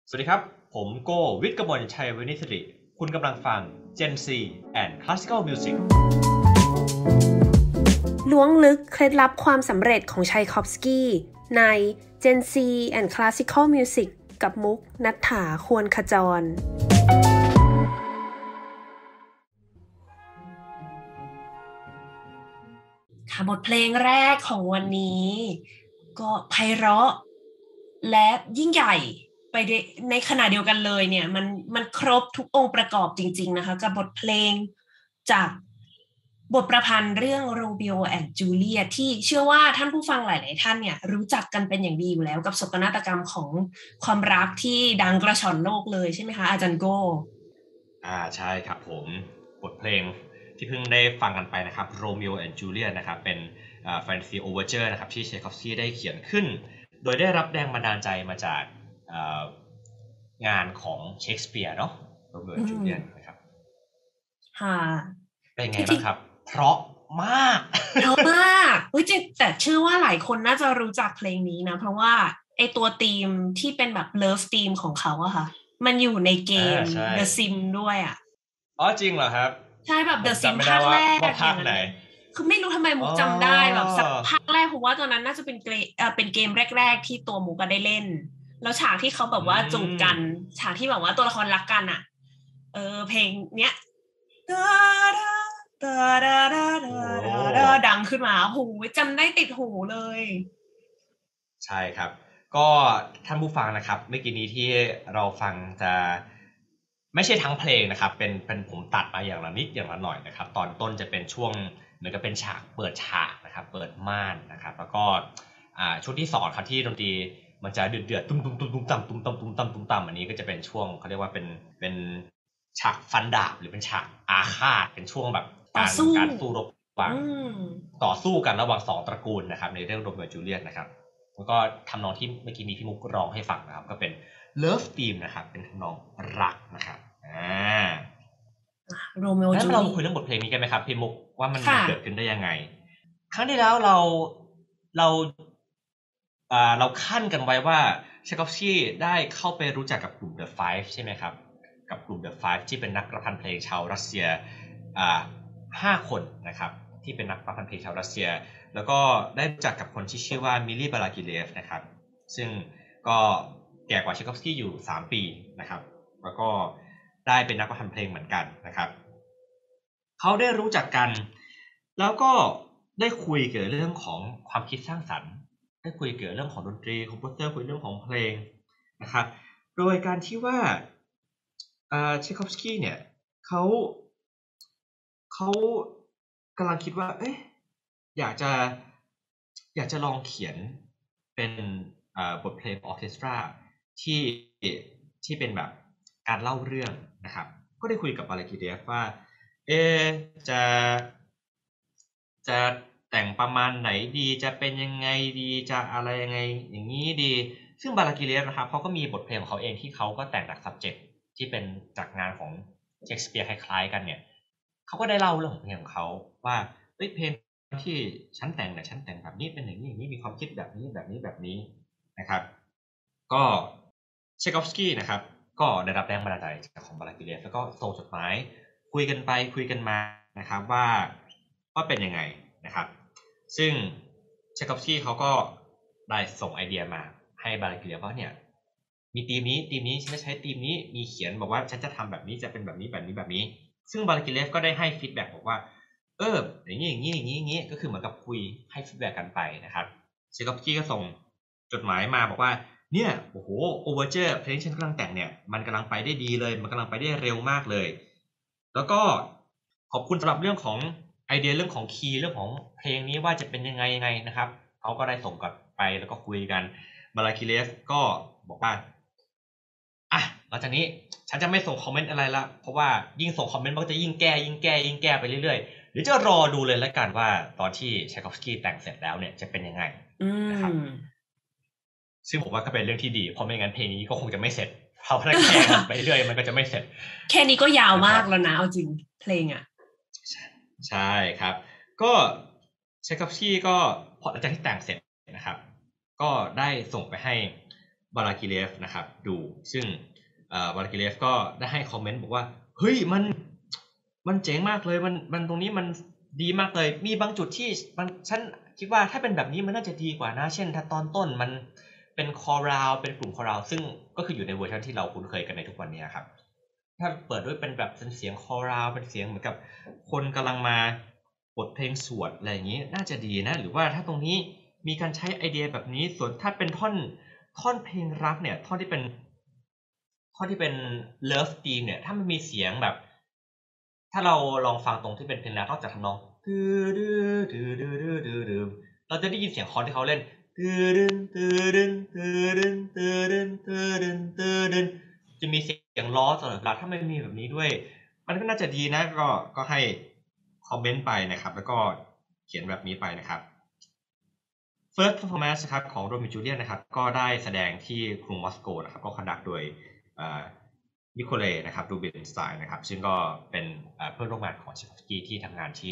สวัสดีครับผมโก้วิทย์กมลชัยวินิศริคุณกำลังฟัง Gen Z and Classical Music ล้วงลึกเคล็ดลับความสำเร็จของไชคอฟสกี้ใน Gen Z and Classical Music กับมุกณัฐฐา ควรขจรค่ะบทเพลงแรกของวันนี้ก็ไพเราะและยิ่งใหญ่ไปในขณะเดียวกันเลยเนี่ยมันครบทุกองค์ประกอบจริงๆนะคะกับบทเพลงจากบทประพันธ์เรื่องโรเบีโอแอนด์จูเลียตที่เชื่อว่าท่านผู้ฟังหลายๆท่านเนี่ยรู้จักกันเป็นอย่างดีอยู่แล้วกับโศกนาฏกรรมของความรักที่ดังกระฉ่อนโลกเลยใช่ไหมคะอาจารย์โก้ใช่ครับผมบทเพลงที่เพิ่งได้ฟังกันไปนะครับ Romeo and Juliet นะครับเป็นแฟนตาซีโอเวอร์เจอร์นะครับที่เชคอฟสกี้ได้เขียนขึ้นโดยได้รับแรงบันดาลใจมาจากงานของเชคสเปียร์เนาะ Romeo and Juliet นะครับค่ะเป็นไงบ้างครับเพราะมากจริงแต่เชื่อว่าหลายคนน่าจะรู้จักเพลงนี้นะเพราะว่าไอตัวธีมที่เป็นแบบเลิฟธีมของเขาอะค่ะมันอยู่ในเกม The Sim ด้วยอะจริงเหรอครับใช่แบบ The Sim ภาคแรกภาคไหนคือไม่รู้ทำไมมุกจำได้แบบภาคแรกเพราะว่าตอนนั้นน่าจะเป็นเกมแรกๆที่ตัวมุกก็ได้เล่นแล้วฉากที่เขาแบบว่าจูบกันฉากที่แบบว่าตัวละครรักกันอะเพลงเนี้ยดังขึ้นมาหูจำได้ติดหูเลยใช่ครับก็ท่านผู้ฟังนะครับเมื่อกี้นี้ที่เราฟังจะไม่ใช่ทั้งเพลงนะครับเป็นผมตัดมาอย่างละนิดอย่างละหน่อยนะครับตอนต้นจะเป็นช่วงเหมือนกับเป็นฉากเปิดฉากนะครับเปิดม่านนะครับแล้วก็ช่วงที่2ครับที่ดนตรีมันจะเดือดตุ้มตุ้มตุ้มตุ้มต่ำตุ้มต่ำตุ้มต่ำตุ้มต่ำอันนี้ก็จะเป็นช่วงเขาเรียกว่าเป็นฉากฟันดาบหรือเป็นฉากอาฆาตเป็นช่วงแบบการสู้รบระหว่างต่อสู้กันระหว่าง2ตระกูลนะครับในเรื่องโรเมโอจูเลียตนะครับแล้วก็ทำนองที่เมื่อกี้นี้พี่มุกร้องให้ฟังนะครับก็เป็นเลิฟธีมนะครับเป็นทำนองรักนะครับโรเมโอจูเลียตเราคุยเรื่องบทเพลงนี้กันไหมครับพี่มุกว่ามันเกิดขึ้นได้ยังไงครั้งที่แล้วเราขั้นกันไว้ว่าเชคอฟสกี้ได้เข้าไปรู้จักกับกลุ่ม The Five ใช่ไหมครับกับกลุ่ม The Five ที่เป็นนักประพันธ์เพลงชาวรัสเซีย5 คนนะครับที่เป็นนักประพันธ์เพลงชาวรัสเซียแล้วก็ได้รู้จักกับคนที่ชื่อว่ามิลลี่บาลากิเลฟนะครับซึ่งก็แก่กว่าเชคอฟสกี้อยู่3 ปีนะครับแล้วก็ได้เป็นนักประพันธ์เพลงเหมือนกันนะครับเขาได้รู้จักกันแล้วก็ได้คุยเกี่ยวกับเรื่องของความคิดสร้างสรรค์ได้คุยเกี่ยวกับเรื่องของดนตรีคอมโพเซอร์คุยเรื่องของเพลงนะครับโดยการที่ว่าเชคอฟสกี้เนี่ยเขากำลังคิดว่าอยากจะลองเขียนเป็นบทเพลงออร์เคสตราที่เป็นแบบการเล่าเรื่องนะครับก็ได้คุยกับบาลากิเลฟว่าจะแต่งประมาณไหนดีจะเป็นยังไงดีจะอะไรยังไงอย่างนี้ดีซึ่งบาลากิเลฟนะครับเขาก็มีบทเพลงของเขาเองที่เขาก็แต่งจาก subject ที่เป็นจากงานของเชคสเปียร์คล้ายๆกันเนี่ยเขาก็ได้เล่าเรื่องของเพลงของเขาว่าเพลงที่ฉันแต่งเนี่ยฉันแต่งแบบนี้เป็นอย่างนี้อย่างนี้มีความคิดแบบนี้นะครับก็เชคอฟสกี้นะครับก็ได้รับแรงบันดาลใจจากของบาลากิเลฟแล้วก็ส่งจดหมายคุยกันไปคุยกันมานะครับว่าเป็นยังไงนะครับซึ่งเชคอฟสกี้เขาก็ได้ส่งไอเดียมาให้บาลากิเลฟว่าเนี่ยมีธีมนี้ฉันจะใช้ธีมนี้มีเขียนบอกว่าฉันจะทำแบบนี้จะเป็นแบบนี้ซึ่งบาลากิเลฟก็ได้ให้ฟีดแบ็กบอกว่าอย่างนี้ก็คือเหมือนกับคุยให้ฟีดแบ็กกันไปนะครับเชคอฟสกี้ก็ส่งจดหมายมาบอกว่าเนี่ยโอ้โหโอเวอร์เจอร์เพลงที่ฉันกำลังแต่งเนี่ยมันกำลังไปได้ดีเลยมันกำลังไปได้เร็วมากเลยแล้วก็ขอบคุณสำหรับเรื่องของไอเดียเรื่องของคีย์เรื่องของเพลงนี้ว่าจะเป็นยังไงนะครับเขาก็ได้ส่งกลับไปแล้วก็คุยกันบาลาคิเลฟก็บอกว่าหลังจากนี้ฉันจะไม่ส่งคอมเมนต์อะไรละเพราะว่ายิ่งส่งคอมเมนต์มันก็จะยิ่งแก้ไปเรื่อยๆหรือจะรอดูเลยแล้วกันว่าตอนที่เชคอฟสกี้แต่งเสร็จแล้วเนี่ยจะเป็นยังไงนะครับซึ่งผมว่าก็เป็นเรื่องที่ดีเพราะไม่งั้นเพลงนี้ก็คงจะไม่เสร็จเพราะถ้าแข่งไปเรื่อยมันก็จะไม่เสร็จแค่นี้ก็ยาวมากแล้วนะเอาจริงเพลงใช่ครับก็เชคอฟสกี้ก็พอหลังจากที่แต่งเสร็จนะครับก็ได้ส่งไปให้บารากิเลฟนะครับดูซึ่งบารากิเลฟก็ได้ให้คอมเมนต์บอกว่าเฮ้ยมันเจ๋งมากเลยมันตรงนี้มันดีมากเลยมีบางจุดที่ฉันคิดว่าถ้าเป็นแบบนี้มันน่าจะดีกว่านะเช่นถ้าตอนต้นมันเป็นคอรัลเป็นกลุ่มคอรัลซึ่งก็คืออยู่ในเวอร์ชันที่เราคุ้นเคยกันในทุกวันนี้ครับถ้าเปิดด้วยเป็นแบบเป็นเสียงคอรัลเป็นเสียงเหมือนกับคนกำลังมาบทเพลงสวดอะไรอย่างนี้น่าจะดีนะหรือว่าถ้าตรงนี้มีการใช้ไอเดียแบบนี้ส่วนถ้าเป็นท่อนเพลงรักเนี่ยท่อนที่เป็นเลิฟธีมเนี่ยถ้ามันมีเสียงแบบถ้าเราลองฟังตรงที่เป็นเพลงรักนอกจากทำนองเราจะได้ยินเสียงคอร์ดที่เขาเล่นจะมีเสียงล้อตลอดเวลาถ้าไม่มีแบบนี้ด้วยมันก็น่าจะดีนะก็ให้คอมเมนต์ไปนะครับแล้วก็เขียนแบบนี้ไปนะครับFirst Performance นะครับของโรมิโอ จูเลียนนะครับก็ได้แสดงที่กรุงมอสโกนะครับก็คอนดักโดยนิโคเลนะครับรูบินสไตน์นะครับซึ่งก็เป็นเพื่อนร่วมงานของเชคอฟสกี้ที่ทำงานที่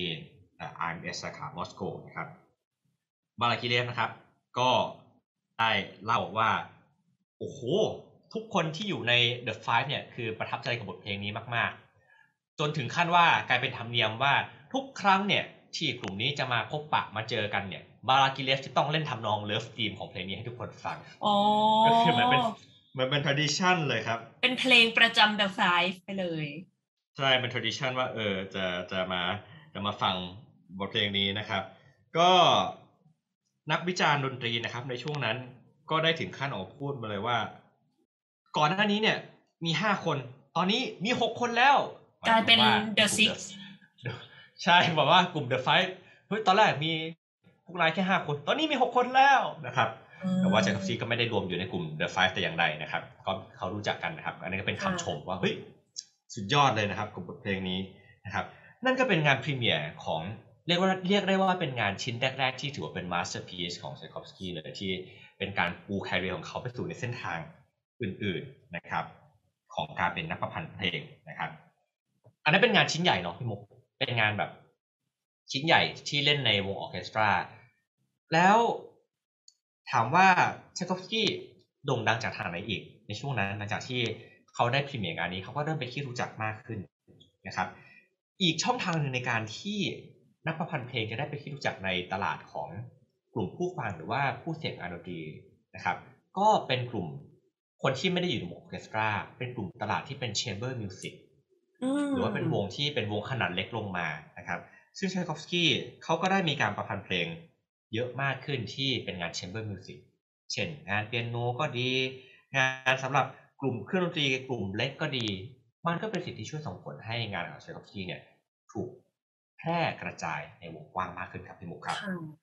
IMS สาขามอสโกนะครับบารากิเลฟนะครับก็ได้เล่าว่าโอ้โหทุกคนที่อยู่ใน The Five เนี่ยคือประทับใจกับบทเพลงนี้มากๆจนถึงขั้นว่ากลายเป็นธรรมเนียมว่าทุกครั้งเนี่ยที่กลุ่มนี้จะมาพบปะมาเจอกันเนี่ยบารากิเลฟจะต้องเล่นทำนองเลิฟธีมของเพลงนี้ให้ทุกคนฟังก็คือเหมือนเป็น tradition เลยครับเป็นเพลงประจำ The Five ไปเลยใช่เป็น tradition ว่าจะมาฟังบทเพลงนี้นะครับก็นักวิจารณ์ดนตรีนะครับในช่วงนั้นก็ได้ถึงขั้นออกพูดมาเลยว่าก่อนหน้านี้เนี่ยมี5คนตอนนี้มี6คนแล้วกลายเป็น The Six ใช่บอกว่ากลุ่ม The Five เฮ้ยตอนแรกมีพวกนายแค่5คนตอนนี้มี6คนแล้วนะครับแต่ว่าเชคอฟสกี้ก็ไม่ได้รวมอยู่ในกลุ่ม The Five แต่อย่างใดนะครับก็เขารู้จักกันนะครับอันนี้ก็เป็นคำชมว่าเฮ้ยสุดยอดเลยนะครับกับบทเพลงนี้นะครับนั่นก็เป็นงานพรีเมียร์ของเรียกได้ว่าเป็นงานชิ้นแรกๆที่ถือว่าเป็นมาสเตอร์พีซของเชคอฟสกี้เลยที่เป็นการปูแคริเอร์ของเขาไปสู่ในเส้นทางอื่นๆนะครับของการเป็นนักประพันธ์เพลงนะครับอันนั้นเป็นงานชิ้นใหญ่เนาะพี่มุกเป็นงานแบบชิ้นใหญ่ที่เล่นในวงออร์เคสตราแล้วถามว่าเชคอฟสกี้โด่งดังจากทางไหนอีกในช่วงนั้นหลังจากที่เขาได้พรีเมียร์งานนี้เขาก็เริ่มไปที่รู้จักมากขึ้นนะครับอีกช่องทางหนึ่งในการที่นักประพันธ์เพลงจะได้ไปที่รู้จักในตลาดของกลุ่มผู้ฟังหรือว่าผู้เสพงานดนตรีนะครับก็เป็นกลุ่มคนที่ไม่ได้อยู่ในวงออร์เคสตราเป็นกลุ่มตลาดที่เป็น chamber music หรือว่าเป็นวงที่เป็นวงขนาดเล็กลงมานะครับซึ่งไชคอฟสกี้เขาก็ได้มีการประพันธ์เพลงเยอะมากขึ้นที่เป็นงาน chamber music เช่นงานเปียโนก็ดีงานสำหรับกลุ่มเครื่องดนตรีกลุ่มเล็กก็ดีมันก็เป็นสิ่งที่ช่วยส่งผลให้งานของไชคอฟสกี้เนี่ยถูกแพร่กระจายในวงกว้างมากขึ้นครับพี่มุกครับ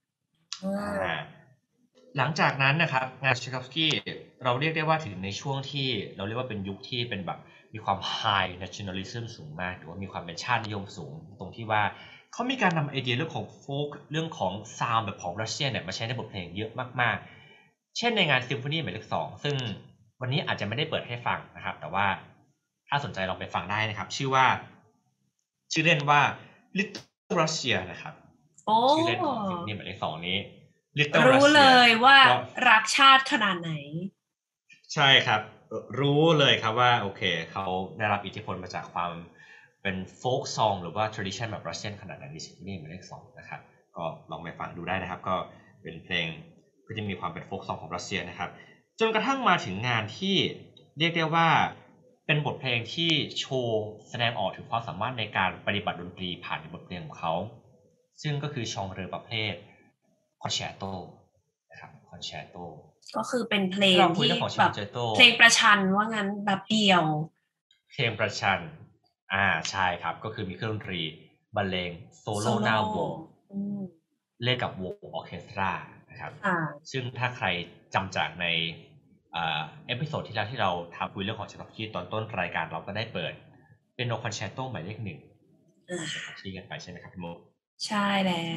หลังจากนั้นนะครับงานไชคอฟสกี้เราเรียกได้ว่าถึงในช่วงที่เราเรียกว่าเป็นยุคที่เป็นแบบมีความ high nationalism สูงมากหรือว่ามีความเป็นชาตินิยมสูงตรงที่ว่าเขามีการนำไอเดียเรื่องของโฟล์กเรื่องของซาวด์แบบของรัสเซียเนี่ยมาใช้ในบทเพลงเยอะมากๆเช่นในงานซิมโฟนีหมายเลข2ซึ่งวันนี้อาจจะไม่ได้เปิดให้ฟังนะครับแต่ว่าถ้าสนใจลองไปฟังได้นะครับชื่อเล่นว่า Little Russia นะครับชื่อเล่นของซิมโฟนีหมายเลข2นี้ Little Russia รู้เลยว่ารักชาติขนาดไหนใช่ครับรู้เลยครับว่าโอเคเขาได้รับอิทธิพลมาจากความเป็นโฟล์กซองหรือว่า tradition แบบรัสเซียนขนาดนั้นนี่หมายเลข2นะครับก็ลองไปฟังดูได้นะครับก็เป็นเพลงก็จะมีความเป็นโฟล์กซองของรัสเซียนะครับจนกระทั่งมาถึงงานที่เรียกได้ว่าเป็นบทเพลงที่โชว์แสดงออกถึงความสามารถในการปฏิบัติดนตรีผ่านบทเพลงของเขาซึ่งก็คือชองเรือประเภทคอนแชร์โตนะครับคอนแชร์โตก็คือเป็นเพลงที่แบบเพลงประชันว่างั้นแบบเดี่ยวเพลงประชันใช่ครับก็คือมีเครื่องดนตรีบรรเลงโซโล่หน้าวงเล่นกับวงออร์เคสตรานะครับซึ่งถ้าใครจำจากในเอพิโซดที่แล้วที่เราทำคุยเรื่องของเชคอฟสกี้ตอนต้นรายการเราก็ได้เปิดเป็นโนคอนแชร์โตหมายเลข1เชคอฟสกี้กันไปใช่ไหมครับพี่โมใช่แล้ว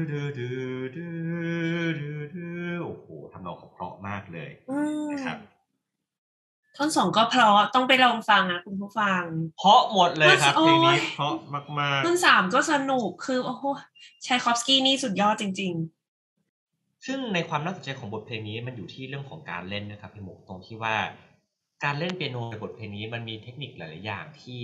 โอ้โหทำนองเขาเพราะมากเลยนะครับท่อน2ก็เพราะต้องไปลองฟังนะคุณผู้ฟังเพราะหมดเลยครับเพลงนี้เพราะมากๆท่อน3ก็สนุกคือโอ้โหไชคอฟสกี้นี่สุดยอดจริงซึ่งในความน่าสนใจของบทเพลงนี้มันอยู่ที่เรื่องของการเล่นนะครับพี่หมกตรงที่ว่าการเล่นเปียโนในบทเพลงนี้มันมีเทคนิคหลายๆอย่างที่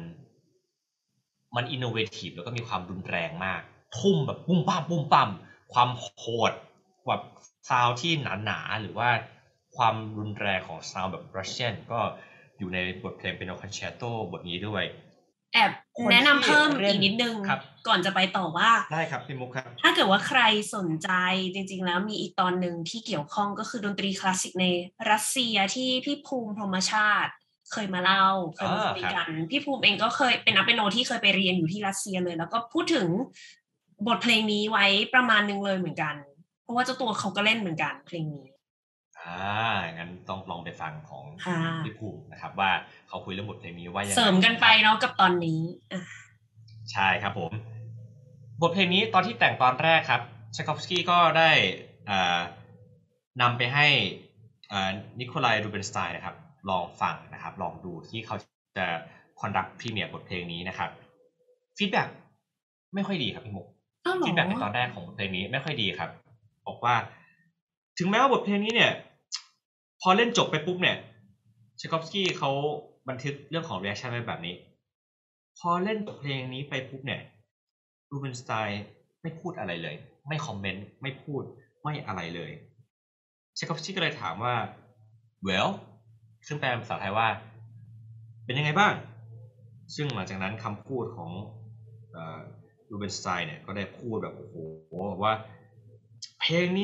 มันอินโนเวทีฟแล้วก็มีความรุนแรงมากทุ่มแบบปุ้มปั้มปุ้มปั้มความโหดแบบซาวที่หนาๆหรือว่าความรุนแรงของซาวแบบรัสเซียนก็อยู่ในบทเพลงเปียโนคอนแชร์โตบทนี้ด้วยแอบแนะนำเพิ่มอีกนิดนึงครับก่อนจะไปต่อว่าได้ครับพี่มุกครับถ้าเกิดว่าใครสนใจจริงๆแล้วมีอีกตอนหนึ่งที่เกี่ยวข้องก็คือดนตรีคลาสสิกในรัสเซียที่พี่ภูมิพรหมชาติเคยมาเล่าเคยมาคุยกันพี่ภูมิเองก็เคยเป็นนักเปียโนที่เคยไปเรียนอยู่ที่รัสเซียเลยแล้วก็พูดถึงบทเพลงนี้ไว้ประมาณนึงเลยเหมือนกันเพราะว่าเจ้าตัวเขาก็เล่นเหมือนกันเพลงนี้งั้นต้องลองไปฟังของค่ะพี่ภูมินะครับว่าเขาคุยเรื่องบทเพลงนี้ว่ายังไงเสริมกันไปเนาะกับตอนนี้ใช่ครับผมบทเพลงนี้ตอนที่แต่งตอนแรกครับชัยคอฟสกี้ก็ได้นำไปให้นิโคลายรูเบนสไตน์นะครับลองฟังนะครับลองดูที่เขาจะคอนดักต์พรีเมียร์บทเพลงนี้นะครับฟีดแบ็กไม่ค่อยดีครับพี่มุกฟีดแบ็กในตอนแรกของบทเพลงนี้ไม่ค่อยดีครับบอกว่าถึงแม้ว่าบทเพลงนี้เนี่ยพอเล่นจบไปปุ๊บเนี่ยชัยคอฟสกี้เขาบันทึกเรื่องของ reaction ไว้แบบนี้พอเล่นเพลงนี้ไปปุ๊บเนี่ยรูเบนสไตน์ไม่พูดอะไรเลยไม่คอมเมนต์ไม่พูดไม่อะไรเลยชัยคอฟสกี้ก็เลยถามว่า well ซึ่งแปลเป็นภาษาไทยว่าเป็นยังไงบ้างซึ่งหลังจากนั้นคำพูดของรูเบนสไตน์เนี่ยก็ได้พูดแบบโอ้โหว่าเพลงนี้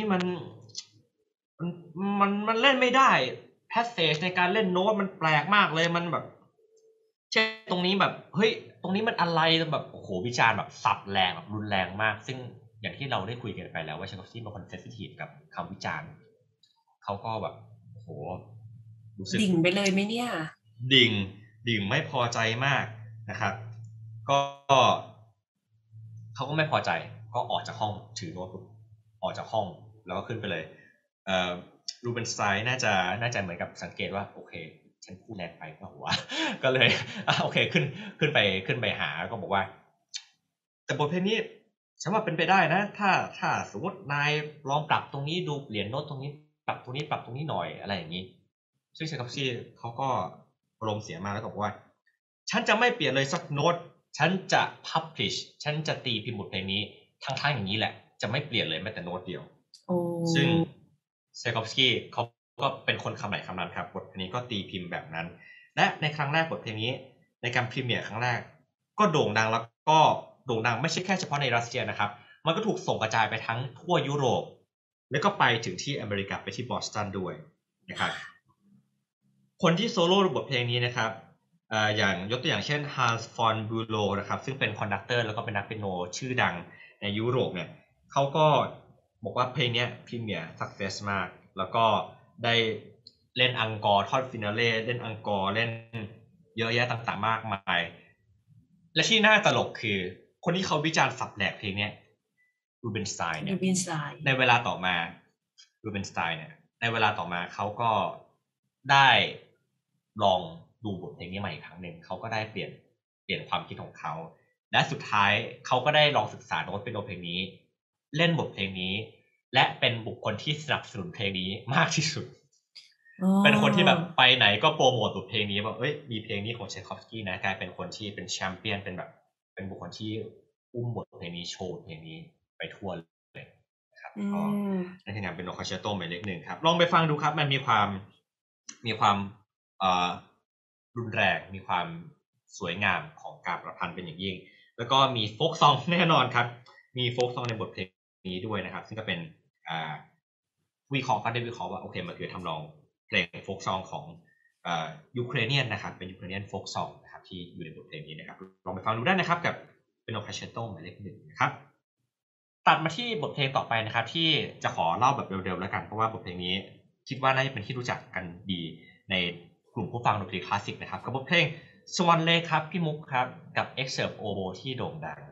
มันเล่นไม่ได้แพสเซจในการเล่นโน้ตมันแปลกมากเลยมันแบบเช่นตรงนี้แบบเฮ้ยตรงนี้มันอะไรแบบโอ้โหวิจารณ์แบบสับแรงแบบรุนแรงมากซึ่งอย่างที่เราได้คุยกันไปแล้วว่าชัยคอฟสกี้เป็นคนเซนซิทีฟกับคำวิจารณ์เขาก็แบบโอ้โหรู้สึกดิ่งไปเลยไหมเนี่ยดิ่งไม่พอใจมากนะครับก็เขาก็ไม่พอใจก็ออกจากห้องถือโน้ตบุ๊กออกจากห้องแล้วก็ขึ้นไปเลยรูเบนสไตน์น่าจะเหมือนกับสังเกตว่าโอเคฉันพูดแรงไปก็หัว ก็เลยโอเคขึ้นไปหาก็บอกว่าแต่บทเพลงนี้ฉันว่าเป็นไปได้นะถ้าสมมตินายลองปรับตรงนี้ดูเปลี่ยนโน้ตตรงนี้ปรับตรงนี้หน่อยอะไรอย่างนี้ซึ่งชัยคอฟสกี้เขาก็อารมณ์เสียมากแล้วก็บอกว่าฉันจะไม่เปลี่ยนเลยสักโน้ตฉันจะ publish ฉันจะตีพิมพ์บทเพลงนี้ทั้งอย่างนี้แหละจะไม่เปลี่ยนเลยแม้แต่โน้ตเดียวซึ่งชัยคอฟสกี้เขาก็เป็นคนคำไหนคำนั้นครับบทเพลงนี้ก็ตีพิมพ์แบบนั้นและในครั้งแรกบทเพลงนี้ในการพรีเมียร์ครั้งแรกก็โด่งดังแล้วก็โด่งดังไม่ใช่แค่เฉพาะในรัสเซียนะครับมันก็ถูกส่งกระจายไปทั้งทั่วยุโรปแล้วก็ไปถึงที่อเมริกาไปที่บอสตันด้วยนะครับคนที่โซโล่บทเพลงนี้นะครับอย่างยกตัวอย่างเช่น Hans von Bülow นะครับซึ่งเป็นคอนดักเตอร์แล้วก็เป็นนักเปียโนชื่อดังในยุโรปเนี่ยเขาก็บอกว่าเพลงนี้พรีเมียร์สักเซสมากแล้วก็ได้เล่นอังกอร์ทอดฟินาเล่เล่นอังกอร์เล่นเยอะแยะต่างๆมากมายและที่น่าตลกคือคนที่เขาวิจารณ์สับแหลกเพลงนี้รูเบนสไตน์เนี่ยในเวลาต่อมารูเบนสไตน์เนี่ยในเวลาต่อมาเขาก็ได้ลองดูบทเพลงนี้ใหม่อีกครั้งหนึ่งเขาก็ได้เปลี่ยนความคิดของเขาและสุดท้ายเขาก็ได้ลองศึกษาโน้ตเปียโนเพลงนี้เล่นบทเพลงนี้และเป็นบุคคลที่สนับสนุนเพลงนี้มากที่สุดเป็นคนที่แบบไปไหนก็โปรโมทบทเพลงนี้ว่ามีเพลงนี้ของชัยคอฟสกี้นะกลายเป็นคนที่เป็นแชมเปี้ยนเป็นแบบเป็นบุคคลที่อุ้มบทเพลงนี้โชว์เพลงนี้ไปทั่วเลยนะครับก็ในงานเป็นโนคาเชโตหมายเลข 1ครับลองไปฟังดูครับมันมีความรุนแรงมีความสวยงามของการประพันธ์เป็นอย่างยิ่งแล้วก็มีโฟกซองแน่นอนครับมีโฟกซองในบทเพลงนี้ด้วยนะครับซึ่งก็เป็นวิเคราะห์ก็ได้วิเคราะห์ว่าโอเคมันคือทำนองเพลงโฟกซองของยูเครเนียนนะครับเป็นยูเครเนียนโฟกซองนะครับที่อยู่ในบทเพลงนี้นะครับลองไปฟังดูได้นะครับกับเป็นโนคาเชโตหมายเลข 1นะครับตัดมาที่บทเพลงต่อไปนะครับที่จะขอเล่าแบบเร็วๆแล้วกันเพราะว่าบทเพลงนี้คิดว่าน่าจะเป็นที่รู้จักกันดีในกลุ่มผู้ฟังดนตรีคลาสสิกนะครับกับบทเพลง Swan Lake ครับพี่มุกครับกับ Excerpt Oboe ที่โด่งดัง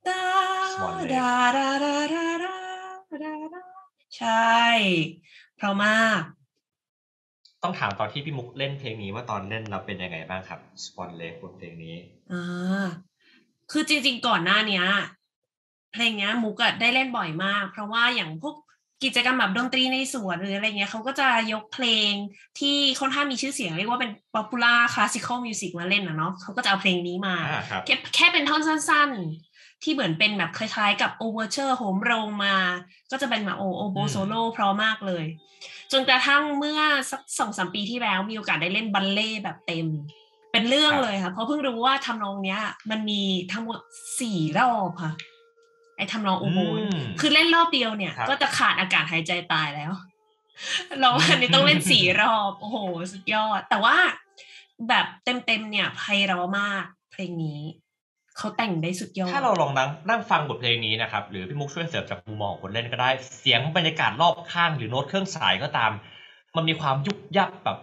Swan Lake ใช่เพราะมากต้องถามตอนที่พี่มุกเล่นเพลงนี้ว่าตอนเล่นเราเป็นยังไงบ้างครับ Swan Lake บทเพลงนี้คือจริงๆก่อนหน้านี้เพลงนี้มุกได้เล่นบ่อยมากเพราะว่าอย่างพวกกิจกรรมแบบดนตรีในสวนหรืออะไรเงี้ยเขาก็จะยกเพลงที่ค่อนข้างมีชื่อเสียงเรียกว่าเป็น popular classical music มาเล่นนะเนาะเขาก็จะเอาเพลงนี้มาครับแค่เป็นท่อนสั้นๆที่เหมือนเป็นแบบคล้ายๆกับ overture โหมโรงมาก็จะเป็นแบบโอโบโซโล่เพราะมากเลยจนกระทั่งเมื่อสัก 2-3 ปีที่แล้วมีโอกาสได้เล่นบัลเล่ต์แบบเต็มเป็นเรื่องเลยค่ะเพราะเพิ่งรู้ว่าทำนองเนี้ยมันมีทั้งหมด4 รอบค่ะไอ้ทำนองโอโบคือเล่นรอบเดียวเนี่ยก็จะขาดอากาศหายใจตายแล้วเราอันนี้ต้องเล่น4 รอบโอ้โหสุดยอดแต่ว่าแบบเต็มๆเนี่ยไพเราะมากเพลงนี้เขาแต่งได้สุดยอดถ้าเราลองนั่งฟังบทเพลงนี้นะครับหรือพี่มุกช่วยเสริมจากมุมมองของคนเล่นก็ได้เสียงบรรยากาศรอบข้างหรือโน้ตเครื่องสายก็ตามมันมีความยุบยับแบบ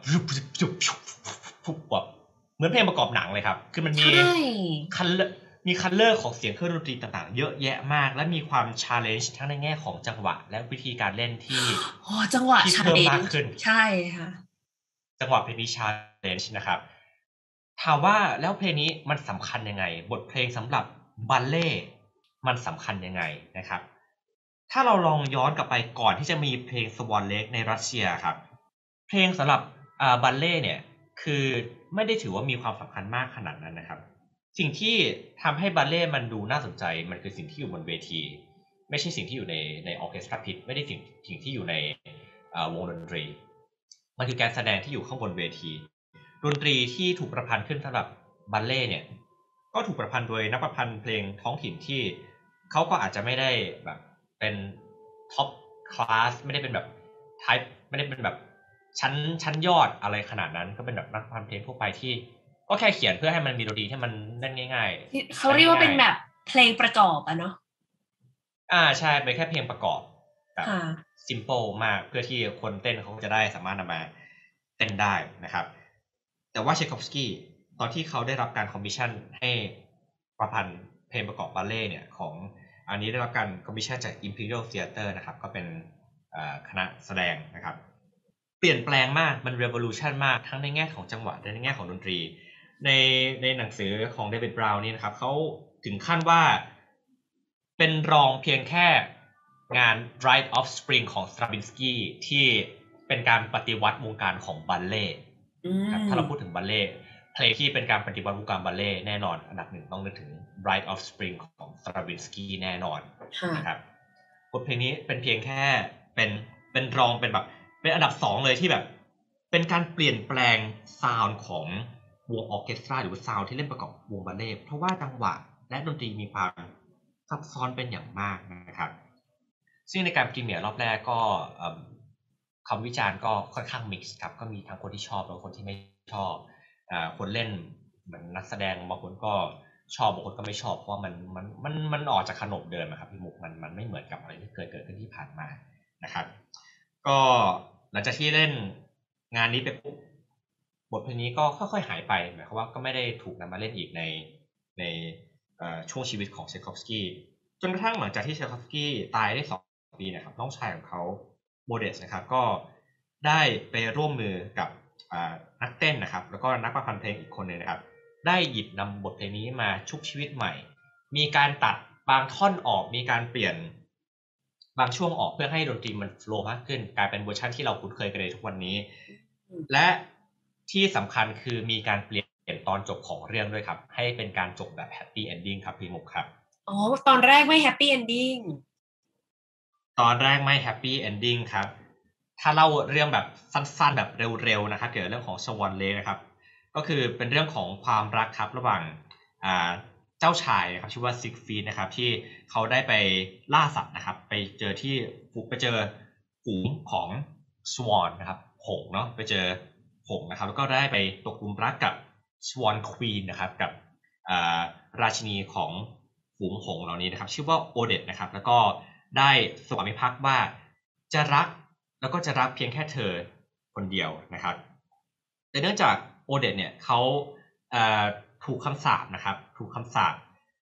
แบบเหมือนเพลงประกอบหนังเลยครับคือมันมีคัลเลอร์ของเสียงเครื่องดนตรีต่างๆเยอะแยะมากและมีความชาเลนจ์ทั้งในแง่ของจังหวะและวิธีการเล่นที่จังหวะที่เพิ่มมากขึ้นใช่ค่ะจังหวะเพลงนี้ชาเลนจ์นะครับถามว่าแล้วเพลงนี้มันสำคัญยังไงบทเพลงสำหรับบัลเล่มันสำคัญยังไงนะครับถ้าเราลองย้อนกลับไปก่อนที่จะมีเพลง Swan Lake ในรัสเซียครับเพลงสำหรับบัลเล่เนี่ยคือไม่ได้ถือว่ามีความสำคัญมากขนาดนั้นนะครับสิ่งที่ทำให้บัลเล่มันดูน่าสนใจมันคือสิ่งที่อยู่บนเวทีไม่ใช่สิ่งที่อยู่ในออร์เคสตราพิทไม่ได้สิ่งที่อยู่ในวงดนตรีมันคือการแสดงที่อยู่ข้างบนเวทีดนตรีที่ถูกประพันธ์ขึ้นสำหรับบัลเล่เนี่ยก็ถูกประพันธ์โดยนักประพันธ์เพลงท้องถิ่นที่เขาก็อาจจะไม่ได้แบบเป็นท็อปคลาสไม่ได้เป็นแบบไทป์ไม่ได้เป็นแบบชั้นยอดอะไรขนาดนั้นก็เป็นแบบนักประพันธ์เพลงทั่วไปที่ก็แค่เขียนเพื่อให้มันมีดนตรีที่มันเล่นง่ายๆเขาเรียกว่าเป็นแบบเพลงประกอบอะเนาะใช่เป็นแค่เพลงประกอบแบบซิมเปิลมากเพื่อที่คนเต้นเขาจะได้สามารถนำมาเต้นได้นะครับแต่ว่าเชคอฟสกี้ตอนที่เขาได้รับการคอมมิชชั่นให้ประพันธ์เพลงประกอบบัลเล่เนี่ยของอันนี้ได้รับการคอมมิชชั่นจาก Imperial Theater นะครับก็เป็นคณะแสดงนะครับเปลี่ยนแปลงมากมัน revolution มากทั้งในแง่ของจังหวะและในแง่ของดนตรีในหนังสือของเดวิดบราวน์นี่นะครับเขาถึงขั้นว่าเป็นรองเพียงแค่งาน Rite of Spring ของ Stravinsky ที่เป็นการปฏิวัติวงการของบัลเล่ถ้าเราพูดถึงบัลเล่เพลงที่เป็นการปฏิวัติวงการบัลเล่แน่นอนอันดับหนึ่งต้องนึกถึง Rite of Spring ของ Stravinsky แน่นอนนะครับบทเพลงนี้เป็นเพียงแค่เป็นรองเป็นแบบเป็นอันดับ2เลยที่แบบเป็นการเปลี่ยนแปลงซาวด์ของวงออร์เคสตราหรือซาวด์ที่เล่นประกอบวงบัลเล่เพราะว่าจังหวะและดนตรีมีความซับซ้อนเป็นอย่างมากนะครับซึ่งในการพรีเมียร์รอบแรกก็คำวิจารณ์ก็ค่อนข้างมิกซ์ครับก็มีทั้งคนที่ชอบและคนที่ไม่ชอบคนเล่นเหมือนนักแสดงบางคนก็ชอบบางคนก็ไม่ชอบเพราะมันออกจากขนบเดิมครับพี่มุกมันไม่เหมือนกับอะไรที่เคยเกิดขึ้นที่ผ่านมานะครับก็หลังจากที่เล่นงานนี้ไปปุ๊บบทเพลงนี้ก็ค่อยๆหายไปหมายความว่าก็ไม่ได้ถูกนำมาเล่นอีกในช่วงชีวิตของเชคอฟสกี้จนกระทั่งหลังจากที่เชคอฟสกี้ตายได้2 ปีนะครับน้องชายของเขาโมเดสนะครับก็ได้ไปร่วมมือกับนักเต้นนะครับแล้วก็นักประพันธ์เพลงอีกคนนึงนะครับได้หยิบนำบทเพลงนี้มาชุบชีวิตใหม่มีการตัดบางท่อนออกมีการเปลี่ยนบางช่วงออกเพื่อให้ดนตรีมันโฟลว์มากขึ้นกลายเป็นเวอร์ชันที่เราคุ้นเคยกันในทุกวันนี้และที่สำคัญคือมีการเปลี่ยนตอนจบของเรื่องด้วยครับให้เป็นการจบแบบแฮปปี้เอนดิ้งครับพี่มุกครับตอนแรกไม่แฮปปี้เอนดิ้งตอนแรกไม่แฮปปี้เอนดิ้งครับถ้าเล่าเรื่องแบบสั้นๆแบบเร็วๆนะครับเกี่ยวกับเรื่องของ Swan Lake นะครับก็คือเป็นเรื่องของความรักครับระหว่างเจ้าชายนะครับชื่อว่าซิกฟรีดนะครับที่เขาได้ไปล่าสัตว์นะครับไปเจอฝูงของสวอนนะครับหงส์เนาะไปเจอหงส์นะครับแล้วก็ได้ไปตกหลุมรักกับสวอนควีนนะครับกับราชินีของฝูงหงส์เหล่านี้นะครับชื่อว่าโอเดตนะครับแล้วก็ได้สวามิภักดิ์ว่าจะรักแล้วก็จะรักเพียงแค่เธอคนเดียวนะครับแต่เนื่องจากโอเดตเนี่ยเขาถูกคำสาปนะครับถูกคำสาป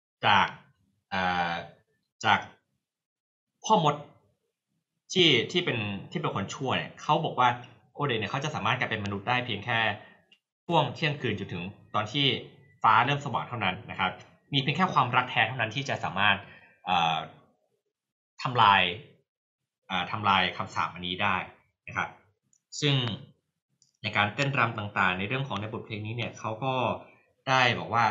จากพ่อมดที่เป็นคนชั่วเนี่ยเขาบอกว่าโอเดตเนี่ยเขาจะสามารถกลายเป็นมนุษย์ได้เพียงแค่ช่วงเที่ยงคืนจนถึงตอนที่ฟ้าเริ่มสว่างเท่านั้นนะครับมีเพียงแค่ความรักแท้เท่านั้นที่จะสามารถทำลายทำลายคำสาปอันนี้ได้นะครับซึ่งในการเต้นรำต่างๆในเรื่องของในบทเพลงนี้เนี่ยเขาก็ได้บอกว่า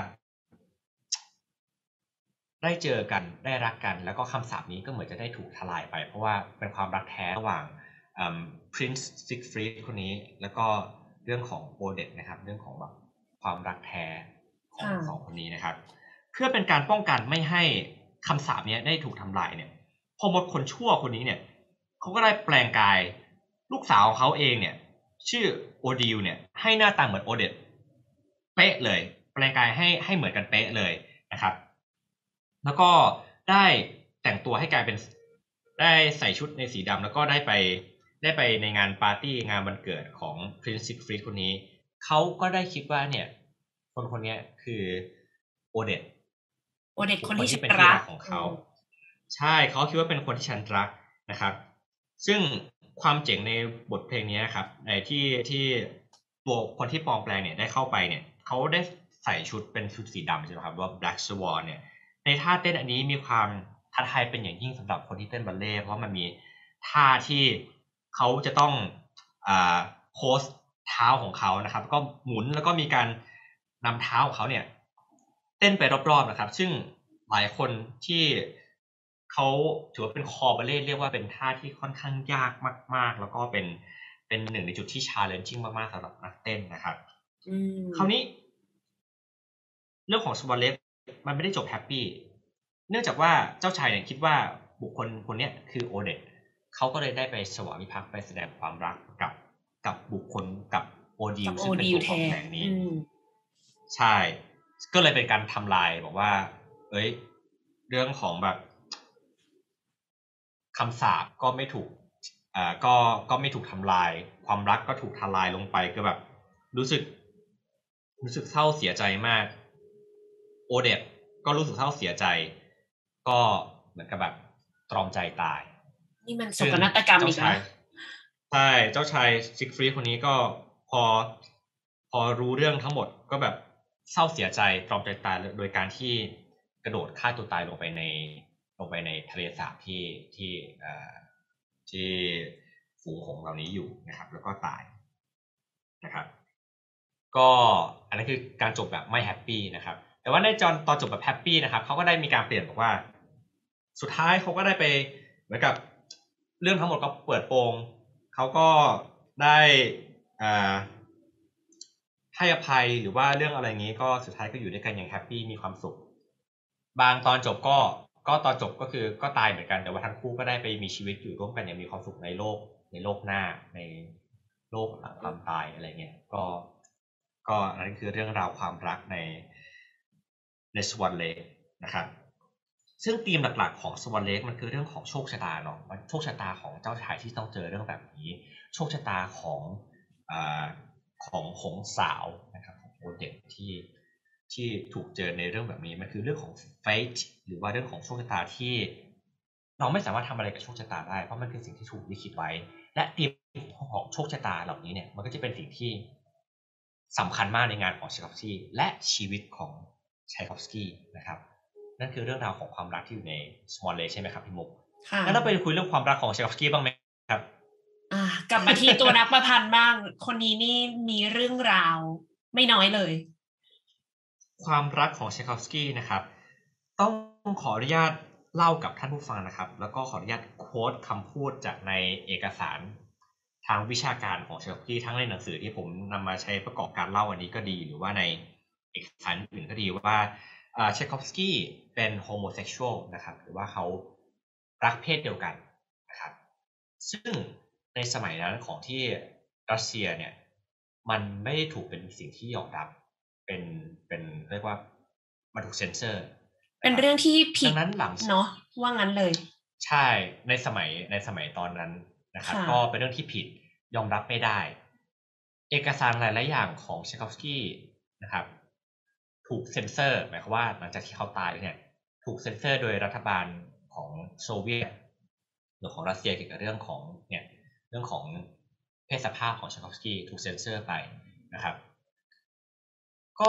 ได้เจอกันได้รักกันแล้วก็คำสาปนี้ก็เหมือนจะได้ถูกทลายไปเพราะว่าเป็นความรักแท้ระหว่างPrince Siegfried คนนี้แล้วก็เรื่องของโอเดตนะครับเรื่องของแบบความรักแท้ของสองคนนี้นะครับเพื่อเป็นการป้องกันไม่ให้คำสาปนี้ได้ถูกทำลายเนี่ยพอมดคนชั่วคนนี้เนี่ยเขาก็ได้แปลงกายลูกสาวของเขาเองเนี่ยชื่อโอดิลเนี่ยให้หน้าตาเหมือนโอเดตเป๊ะเลยแปลงกายให้เหมือนกันเป๊ะเลยนะครับแล้วก็ได้แต่งตัวให้กลายเป็นได้ใส่ชุดในสีดำแล้วก็ได้ไปในงานปาร์ตี้งานวันเกิดของ Prince Siegfried คนนี้เขาก็ได้คิดว่าเนี่ยคนนี้คือโอเดตคนที่เป็นที่รักของเขาใช่เขาคิดว่าเป็นคนที่ฉันรักนะครับซึ่งความเจ๋งในบทเพลงนี้นะครับในที่ตัวคนที่ปลอมแปลงเนี่ยได้เข้าไปเนี่ยเขาได้ใส่ชุดเป็นชุดสีดำใช่ไหมครับว่า Black Swan เนี่ยในท่าเต้นอันนี้มีความท้าทายเป็นอย่างยิ่งสำหรับคนที่เต้นบัลเล่ต์เพราะมันมีท่าที่เขาจะต้องโพสเท้าของเขานะครับแล้วก็หมุนแล้วก็มีการนำเท้าของเขาเนี่ยเต้นไปรอบๆนะครับซึ่งหลายคนที่เขาถือว่าเป็นคอบัลเล่ต์เรียกว่าเป็นท่าที่ค่อนข้างยากมากๆแล้วก็เป็นหนึ่งในจุดที่ challenging มากๆสำหรับนักเต้นนะครับคราวนี้เรื่องของสวอลเล็กมันไม่ได้จบแฮปปี้เนื่องจากว่าเจ้าชายเนี่ยคิดว่าบุคคลคนนี้คือโอเดตเขาก็เลยได้ไปสวามิภักดิ์ไปแสดงความรักกับบุคคลกับโอดิลซึ่งเป็นตัวของแผงนี้ใช่ก็เลยเป็นการทำลายบอกว่าเรื่องของแบบคำสาปก็ไม่ถูกก็ไม่ถูกทำลายความรักก็ถูกทลายลงไปก็แบบรู้สึกเศร้าเสียใจมากโอเดตก็รู้สึกเศร้าเสียใจก็เหมือนกับแบบตรอมใจตายนี่มันโศกนาฏกรรมอีกแล้วใช่เจ้าชายซิกฟรีดคนนี้ก็พอรู้เรื่องทั้งหมดก็แบบเศร้าเสียใจตรอมใจตายโดยการที่กระโดดฆ่าตัวตายลงไปในทะเลสาบที่ฝูงหงส์เหล่านี้อยู่นะครับแล้วก็ตายนะครับก็อันนั้นคือการจบแบบไม่แฮปปี้นะครับแต่ว่าในตอนจบแบบแฮปปี้นะครับเขาก็ได้มีการเปลี่ยนบอกว่าสุดท้ายเขาก็ได้ไปเหมือนกับเรื่องทั้งหมดก็เปิดโปงเขาก็ได้ให้อภัยหรือว่าเรื่องอะไรงี้ก็สุดท้ายก็อยู่ด้วยกันอย่างแฮปปี้มีความสุขบางตอนจบก็ตอนจบก็คือก็ตายเหมือนกันแต่ว่าทั้งคู่ก็ได้ไปมีชีวิตอยู่ร่วมกันอย่างมีความสุขในโลกหน้าในโลกหลังความตายอะไรเงี้ยก็อันนั้นคือเรื่องราวความรักในสวอนเลคนะครับซึ่งธีมหลักๆของสวอนเลคมันคือเรื่องของโชคชะตาเนาะโชคชะตาของเจ้าชายที่ต้องเจอเรื่องแบบนี้โชคชะตาของหงสาวนะครับของโอเดตที่ถูกเจอในเรื่องแบบนี้มันคือเรื่องของ fate หรือว่าเรื่องของโชคชะตาที่เราไม่สามารถทำอะไรกับโชคชะตาได้เพราะมันคือสิ่งที่ถูกลิขิตไว้และธีมของโชคชะตาเหล่านี้เนี่ยมันก็จะเป็นสิ่งที่สำคัญมากในงานของชัยคอฟสกี้และชีวิตของชัยคอฟสกี้นะครับนั่นคือเรื่องราวของความรักที่อยู่ใน Small Lake ใช่ไหมครับพี่มุกงั้นเราไปคุยเรื่องความรักของชัยคอฟสกี้บ้างไหมครับกลับมาที่ตัวนักประพันธ์บ้างคนนี้นี่มีเรื่องราวไม่น้อยเลยความรักของชัยคอฟสกี้นะครับต้องขออนุญาตเล่ากับท่านผู้ฟังนะครับแล้วก็ขออนุญาตโค้ดคำพูดจากในเอกสารทางวิชาการของชัยคอฟสกี้ทั้งในหนังสือที่ผมนำมาใช้ประกอบการเล่าอันนี้ก็ดีหรือว่าในเอกสารอื่นก็ดีว่าชัยคอฟสกี้เป็นโฮโมเซ็กชวลนะครับหรือว่าเขารักเพศเดียวกันนะครับซึ่งในสมัยนั้นของที่รัสเซียเนี่ยมันไม่ได้ถูกเป็นสิ่งที่ยอมรับเป็นเรียกว่ามันถูกเซ็นเซอร์เป็นเรื่องที่ผิดนั้นหลังเนาะว่างั้นเลยใช่ในสมัยตอนนั้นนะครับก็เป็นเรื่องที่ผิดยอมรับไม่ได้เอกสารหลายๆอย่างของชัยคอฟสกี้นะครับถูกเซ็นเซอร์หมายความว่าหลังจากที่เขาตายเนี่ยถูกเซ็นเซอร์โดยรัฐบาลของโซเวียตหรือของรัสเซียเกี่ยวกับเรื่องของเพศสภาพของชัยคอฟสกี้ถูกเซ็นเซอร์ไปนะครับก็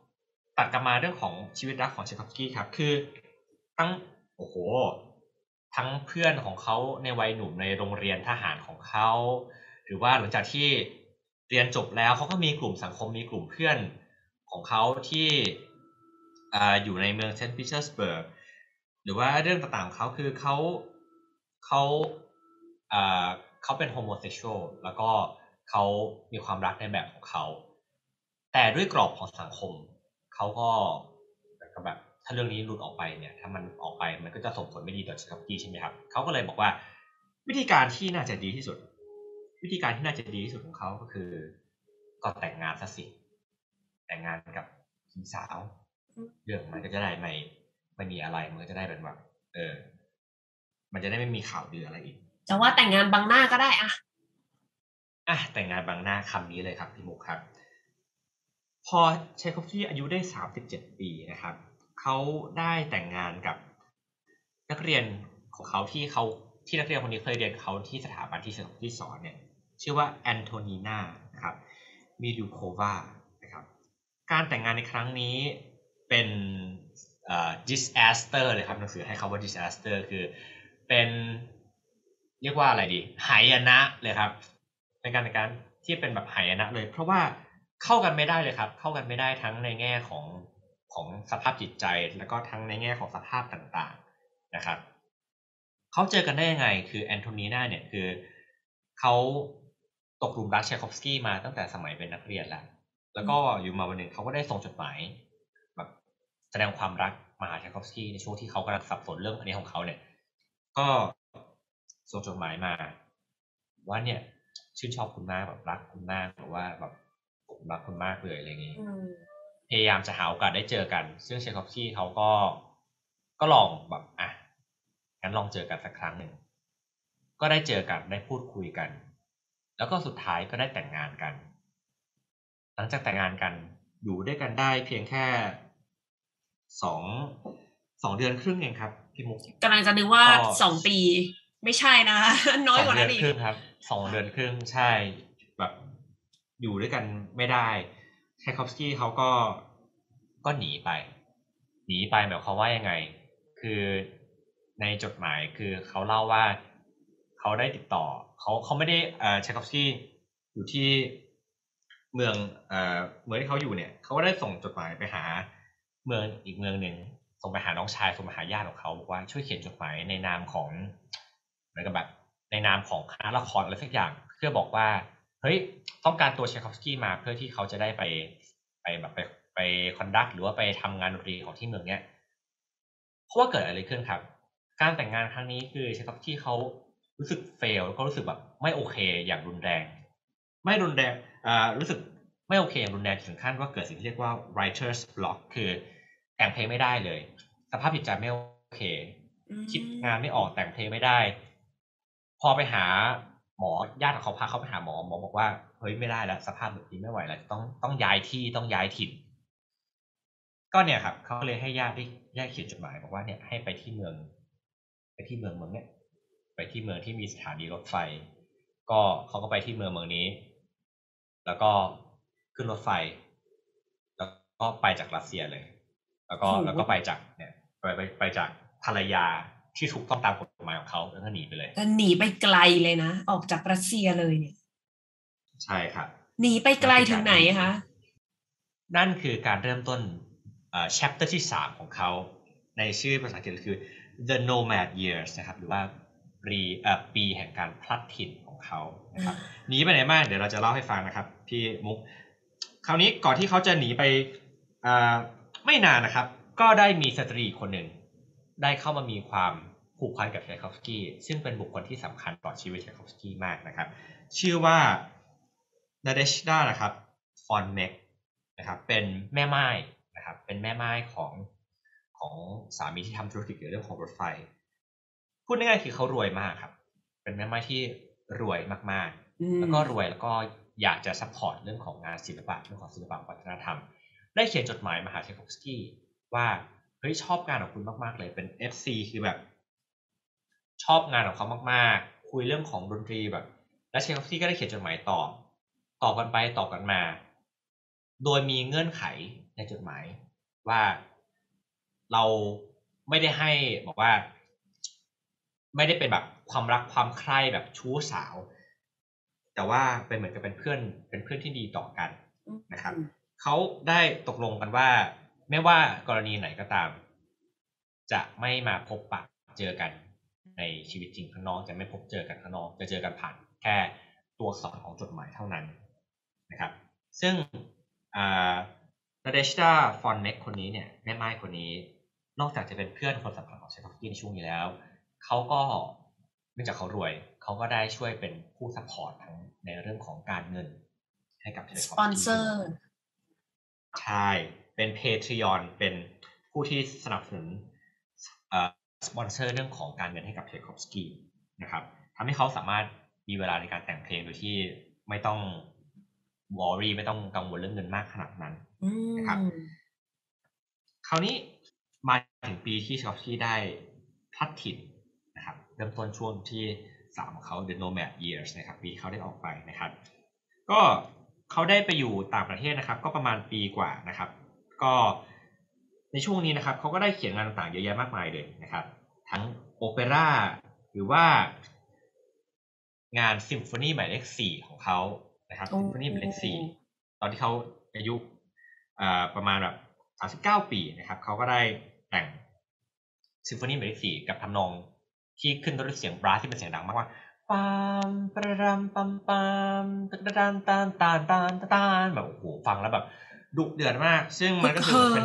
ตัดกลับมาเรื่องของชีวิตรักของชัยคอฟสกี้ครับคือทั้งเพื่อนของเขาในวัยหนุ่มในโรงเรียนทหารของเขาหรือว่าหลังจากที่เรียนจบแล้วเขาก็มีกลุ่มสังคมมีกลุ่มเพื่อนของเขาที่อยู่ในเมืองเซนต์ปีเตอร์สเบิร์กหรือว่าเรื่องต่างๆของเขาคือเขาเขาเป็นโฮโมเซ็กชวลแล้วก็เขามีความรักในแบบของเขาแต่ด้วยกรอบของสังคมเขาก็แบบถ้าเรื่องนี้หลุดออกไปเนี่ยถ้ามันออกไปมันก็จะส่งผลไม่ดีต่อชิคาโกใช่ไหมครับเขาก็เลยบอกว่าวิธีการที่น่าจะดีที่สุดของเขาก็คือก็แต่งงานซะสิแต่งงานกับหญิงสาวเรื่องมันก็จะได้ไม่มีอะไรมันก็จะได้เป็นแบบมันจะได้ไม่มีข่าวดืออะไรอีกจะว่าแต่งงานบังหน้าก็ได้อะแต่งงานบังหน้าคำนี้เลยครับพี่มุกครับพอเชคอฟสกี้อายุได้37 ปีนะครับเขาได้แต่งงานกับนักเรียนของเขาที่นักเรียนคนนี้เคยเรียนเขาที่สถาบันที่เชคอฟสกี้สอนเนี่ยชื่อว่าแอนโทนีนานะครับมิดูโควานะครับการแต่งงานในครั้งนี้เป็นdisaster เลยครับหนังสือให้คำว่า disaster คือเป็นเรียกว่าอะไรดีหายนะเลยครับเป็นการที่เป็นแบบหายนะเลยเพราะว่าเข้ากันไม่ได้เลยครับเข้ากันไม่ได้ทั้งในแง่ของสภาพจิตใจแล้วก็ทั้งในแง่ของสภาพต่างๆนะครับเขาเจอกันได้ยังไงคือแอนโทนีนาเนี่ยคือเขาตกหลุมรักเชคอฟสกี้มาตั้งแต่สมัยเป็นนักเรียนแล้วก็อยู่มาวันหนึ่งเขาก็ได้ส่งจดหมายแบบแสดงความรักมาหาเชคอฟสกี้ในช่วงที่เขากำลังสับสนเรื่องอันนี้ของเขาเนี่ยก็ส่งจดหมายมาว่าเนี่ยชื่นชอบคุณมากแบบรักคุณมากหรือว่าแบบผมรักคุณมากเลยอะไรอย่างนี้พยายามจะหาโอกาสได้เจอกันซึ่งเชคอฟสกี้เขาก็ลองแบบงั้นลองเจอกันสักครั้งหนึ่งก็ได้เจอกันได้พูดคุยกันแล้วก็สุดท้ายก็ได้แต่งงานกันหลังจากแต่งงานกันอยู่ด้วยกันได้เพียงแค่2 เดือนครึ่งเองครับพี่มุกกำลังจะนึกว่า2 ปีไม่ใช่นะน้อยกว่านั้นอีก 2 เดือนครึ่งครับ2 เดือนครึ่งใช่แบบอยู่ด้วยกันไม่ได้ไชคอฟสกี้เขาก็หนีไปหมายความว่ายังไงคือในจดหมายคือเขาเล่าว่าเขาได้ติดต่อเขาไม่ได้ไชคอฟสกี้อยู่ที่เมืองที่เขาอยู่เนี่ยเขาก็ได้ส่งจดหมายไปหาเมืองอีกเมืองหนึ่งส่งไปหาน้องชายส่งไปหาญาติของเขาบอกว่าช่วยเขียนจดหมายในนามของเหมือนกับแบบในนามของคณะละครอะไรสักอย่างเพื่อบอกว่าเฮ้ยต้องการตัวเชคอฟสกี้มาเพื่อที่เขาจะได้ไปคอนดักต์หรือว่าไปทำงานดนตรีของที่เมืองเนี้ยเพราะว่าเกิดอะไรขึ้นครับการแต่งงานครั้งนี้คือเชคอฟสกี้เขารู้สึกเฟลแล้วก็รู้สึกแบบไม่โอเคอย่างรุนแรงรู้สึกไม่โอเคอย่างรุนแรงถึงขั้นว่าเกิดสิ่งที่เรียกว่า writer's block คือแต่งเพลงไม่ได้เลยสภาพจิตใจไม่โอเคคิดงานไม่ออกแต่งเพลงไม่ได้พอไปหาหมอญาติของเขาพาเขาไปหาหมอบอกว่าเฮ้ยไม่ได้แล้วสภาพแบบนี้ไม่ไหวแล้วต้องย้ายที่ต้องย้ายถิ่นก็เนี่ยครับเขาเลยให้ญาติเขียนจดหมายบอกว่าเนี่ยให้ไปที่เมืองเนี่ยไปที่เมืองที่มีสถานีรถไฟก็เขาก็ไปที่เมืองนี้แล้วก็ขึ้นรถไฟแล้วก็ไปจากรัสเซียเลยแล้วก็ไปจากเนี่ยไปจากภรรยาที่ถูกต้องตามกฎหมายของเขาแล้วก็หนีไปเลยแต่หนีไปไกลเลยนะออกจากรัสเซียเลยเนี่ยใช่ครับหนีไปไกลถึงไหนคะนั่นคือการเริ่มต้นchapter ที่3ของเขาในชื่อภาษาอังกฤษคือ The Nomad Years นะครับหรือว่าปีแห่งการพลัดถิ่นของเขานะครับหนีไปไหนบ้างเดี๋ยวเราจะเล่าให้ฟังนะครับพี่มุกคราวนี้ก่อนที่เขาจะหนีไปไม่นานนะครับก็ได้มีสตรีคนหนึ่งได้เข้ามามีความผูกพันกับไชคอฟสกี้ซึ่งเป็นบุคคลที่สำคัญต่อชีวิตไชคอฟสกี้มากนะครับชื่อว่านาเดชดานะครับฟอนเมกนะครับเป็นแม่ไม้นะครับเป็นแม่ไม้ของสามีที่ทำธุรกิจเกี่ยวกับเรื่องของรถไฟพูดง่ายๆคือเขารวยมากครับเป็นแม่ไม้ที่รวยมากๆแล้วก็รวยแล้วก็อยากจะซัพพอร์ตเรื่องของงานศิลปะเรื่องของศิลปะวัฒนธรรมได้เขียนจดหมายมาหาไชคอฟสกี้ว่าเฮ้ยชอบงานของคุณมากๆเลยเป็น FC คือแบบชอบงานของเขามากๆคุยเรื่องของดนตรีแบบและไชคอฟสกี้ก็ได้เขียนจดหมายตอบกันไปตอบกันมาโดยมีเงื่อนไขในจดหมายว่าเราไม่ได้ให้บอกว่าไม่ได้เป็นแบบความรักความใคร่แบบชู้สาวแต่ว่าเป็นเหมือนกับเป็นเพื่อนที่ดีต่อกันนะครับเขาได้ตกลงกันว่าไม่ว่ากรณีไหนก็ตามจะไม่มาพบปะเจอกันในชีวิตจริงข้างนอกจะไม่พบเจอกันข้างนอกจะเจอกันผ่านแค่ตัวอักษรของจดหมายเท่านั้นนะครับซึ่งนาเดชดาฟอนเม็กคนนี้เนี่ยแม่ไม้คนนี้นอกจากจะเป็นเพื่อนคนสำคัญของเชคอฟสกี้ในช่วงนี้แล้วเขาก็เนื่องจากเขารวยเขาก็ได้ช่วยเป็นผู้ซัพพอร์ตทั้งในเรื่องของการเงินให้กับเชคอฟสกี้สปอนเซอร์ใช่เป็น Patreon เป็นผู้ที่สนับสนุนสปอนเซอร์เรื่องของการเงินให้กับเชคอฟสกี้นะครับทำให้เขาสามารถมีเวลาในการแต่งเพลงโดยที่ไม่ต้องวอรี่ไม่ต้องกังวลเรื่องเงินมากขนาดนั้นนะครับคราวนี้มาถึงปีที่เชคอฟสกี้ได้พลัดถิ่นนะครับเริ่มต้นช่วงที่3ของเขา The Nomad Years นะครับปีเขาได้ออกไปนะครับก็เขาได้ไปอยู่ต่างประเทศนะครับก็ประมาณปีกว่านะครับก็ในช่วงนี้นะครับเขาก็ได้เขียนงานต่างๆเยอะแยะมากมายเลยนะครับทั้งโอเปร่าหรือว่างานซิมโฟนีหมายเลข4ของเขานะครับซิมโฟนีหมายเลข4ตอนที่เขาอายุประมาณแบบ39ปีนะครับเขาก็ได้แต่งซิมโฟนีหมายเลข4กับทำนองที่ขึ้นต้นด้วยเสียงบราสที่เป็นเสียงดังมากว่าปามปะรัมปัมปามตะตานตานตานตานตานแบบโอ้โหฟังแล้วแบบดุเดือดมากซึ่งมันก็คือเป็น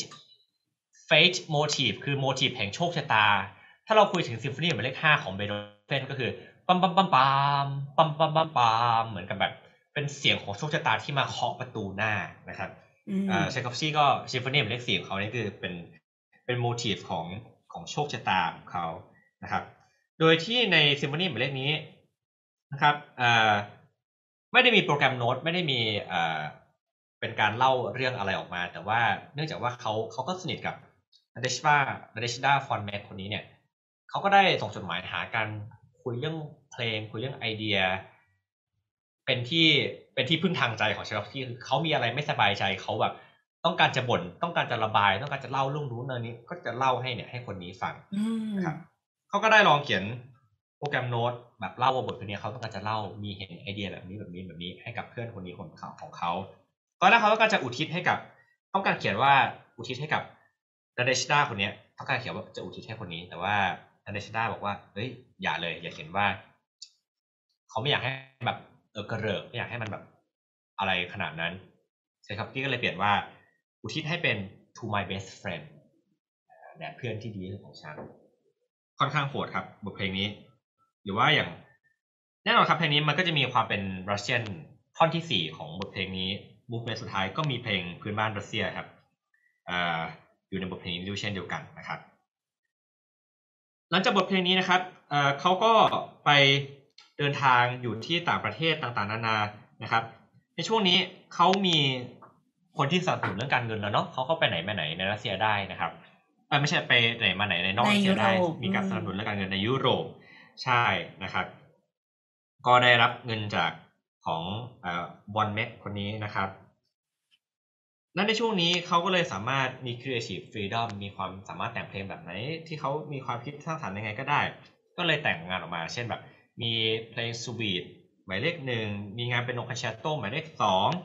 fate motif คือโมทีฟแห่งโชคชะตาถ้าเราคุยถึงซิมโฟนีหมายเลข5ของเบโธเฟนก็คือปัมปัมปัมปัมปัมปัมปัมปัมเหมือนกับแบบเป็นเสียงของโชคชะตาที่มาเคาะประตูหน้านะครับเชคอฟสกี้ก็ซิมโฟนีหมายเลข4ของเขานี่คือเป็นโมทีฟของโชคชะตาของเขานะครับโดยที่ในซิมโฟนีหมายเลขนี้นะครับไม่ได้มีโปรแกรมโน้ตไม่ได้มีเป็นการเล่าเรื่องอะไรออกมาแต่ว่าเนื่องจากว่าเขาก็สนิทกับนาเดชดาฟอนแมคคนนี้เนี่ยเขาก็ได้ส่งจดหมายหากันคุยเรื่องเพลงคุยเรื่องไอเดียเป็นที่พึ่งทางใจของเชคอฟสกี้คือเขามีอะไรไม่สบายใจเขาแบบต้องการจะบ่นต้องการจะระบายต้องการจะเล่าเรื่องนู้นเรื่องนี้ก็จะเล่าให้คนนี้ฟังนะครับเขาก็ได้ลองเขียนโปรแกรมโน้ตแบบเล่าว่าบทเพลงนี้เขาต้องการจะเล่ามีเห็นไอเดียแบบนี้ให้กับเพื่อนคนนี้ของเขาตอนแรกเขาต้องการจะอุทิศให้กับต้องการเขียนว่าอุทิศให้กับนาเดชดาคนนี้ต้องการเขียนว่าจะอุทิศให้คนนี้แต่ว่านาเดชดาบอกว่าเฮ้ยอย่าเลยอย่าเขียนว่าเขาไม่อยากให้แบบกระเริกไม่อยากให้มันแบบอะไรขนาดนั้นเชคอฟสกี้ก็เลยเปลี่ยนว่าอุทิศให้เป็น to my best friend เพื่อนที่ดีของฉันค่อนข้างโหดครับบทเพลงนี้หรือว่าอย่างแน่นอนครับเพลงนี้มันก็จะมีความเป็นรัสเซียนท่อนที่4ของบทเพลงนี้มูฟเมนต์สุดท้ายก็มีเพลงพื้นบ้านรัสเซียครับอยู่ในบทเพลงนี้ด้วยเช่นเดียวกันนะครับหลังจากบทเพลงนี้นะครับเขาก็ไปเดินทางอยู่ที่ต่างประเทศต่างๆนานานะครับในช่วงนี้เขามีคนที่สนับสนุนเรื่องการเงินแล้วเนาะเขาก็ไปไหนมาไหนในรัสเซียได้นะครับไม่ใช่ไปไหนมาไหนในนอกรัสเซียได้มีการสนับสนุนเรื่องการเงินในยุโรปใช่นะครับก็ได้รับเงินจากของวอนเม็กคนนี้นะครับนั่นในช่วงนี้เขาก็เลยสามารถมี creative freedom มีความสามารถแต่งเพลงแบบไหนที่เขามีความคิดสร้างสรรค์ยังไงก็ได้ก็เลยแต่งงานออกมาเช่นแบบมีเพลงสวีทหมายเลข1มีงานเป็นโนคาเชโตหมายเลข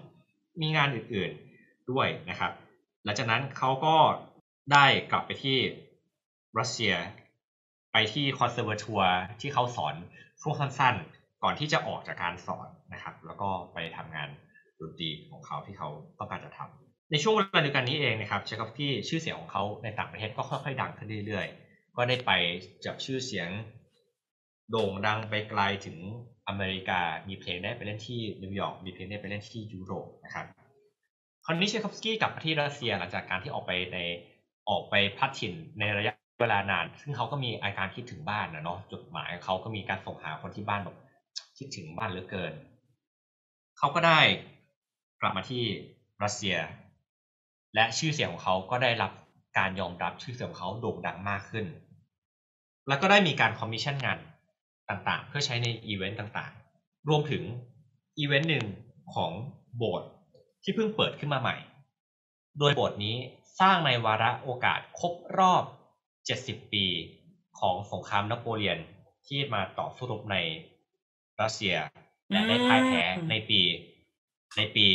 2มีงานอื่นๆด้วยนะครับหลังจากนั้นเขาก็ได้กลับไปที่รัสเซียไปที่คอนเสิร์ตทัวร์ที่เขาสอนช่วงสั้นๆก่อนที่จะออกจากการสอนนะครับแล้วก็ไปทำงานดนตรีของเขาที่เขาต้องการจะทำในช่วงเวลาเดียวกันนี้เองนะครับเชคอฟสกี้ชื่อเสียงของเขาในต่างประเทศก็ค่อยๆดังขึ้นเรื่อยๆก็ได้ไปจับชื่อเสียงโด่งดังไปไกลถึงอเมริกามีเพลงได้ไปเล่นที่นิวยอร์กมีเพลงได้ไปเล่นที่ยุโรปนะครับคราวนี้เชคอฟสกี้กลับมาที่รัสเซียหลังจากการที่ออกไปพลัดถิ่นในระยะเวลานานซึ่งเขาก็มีอาการคิดถึงบ้านนะเนาะจดหมายเขาก็มีการส่งหาคนที่บ้านแบบคิดถึงบ้านเหลือเกินเขาก็ได้กลับมาที่รัสเซียและชื่อเสียงของเขาก็ได้รับการยอมรับชื่อเสียงของเขาโด่งดังมากขึ้นแล้วก็ได้มีการคอมมิชชั่นงานต่างๆเพื่อใช้ในอีเวนต์ต่างๆรวมถึงอีเวนต์หนึ่งของโบสถ์ที่เพิ่งเปิดขึ้นมาใหม่โดยโบสถ์นี้สร้างในวาระโอกาสครบรอบ70ปีของสงครามนโปเลียนที่มาต่อสู้รบในรัสเซียและได้พ่ายแพ้ในปี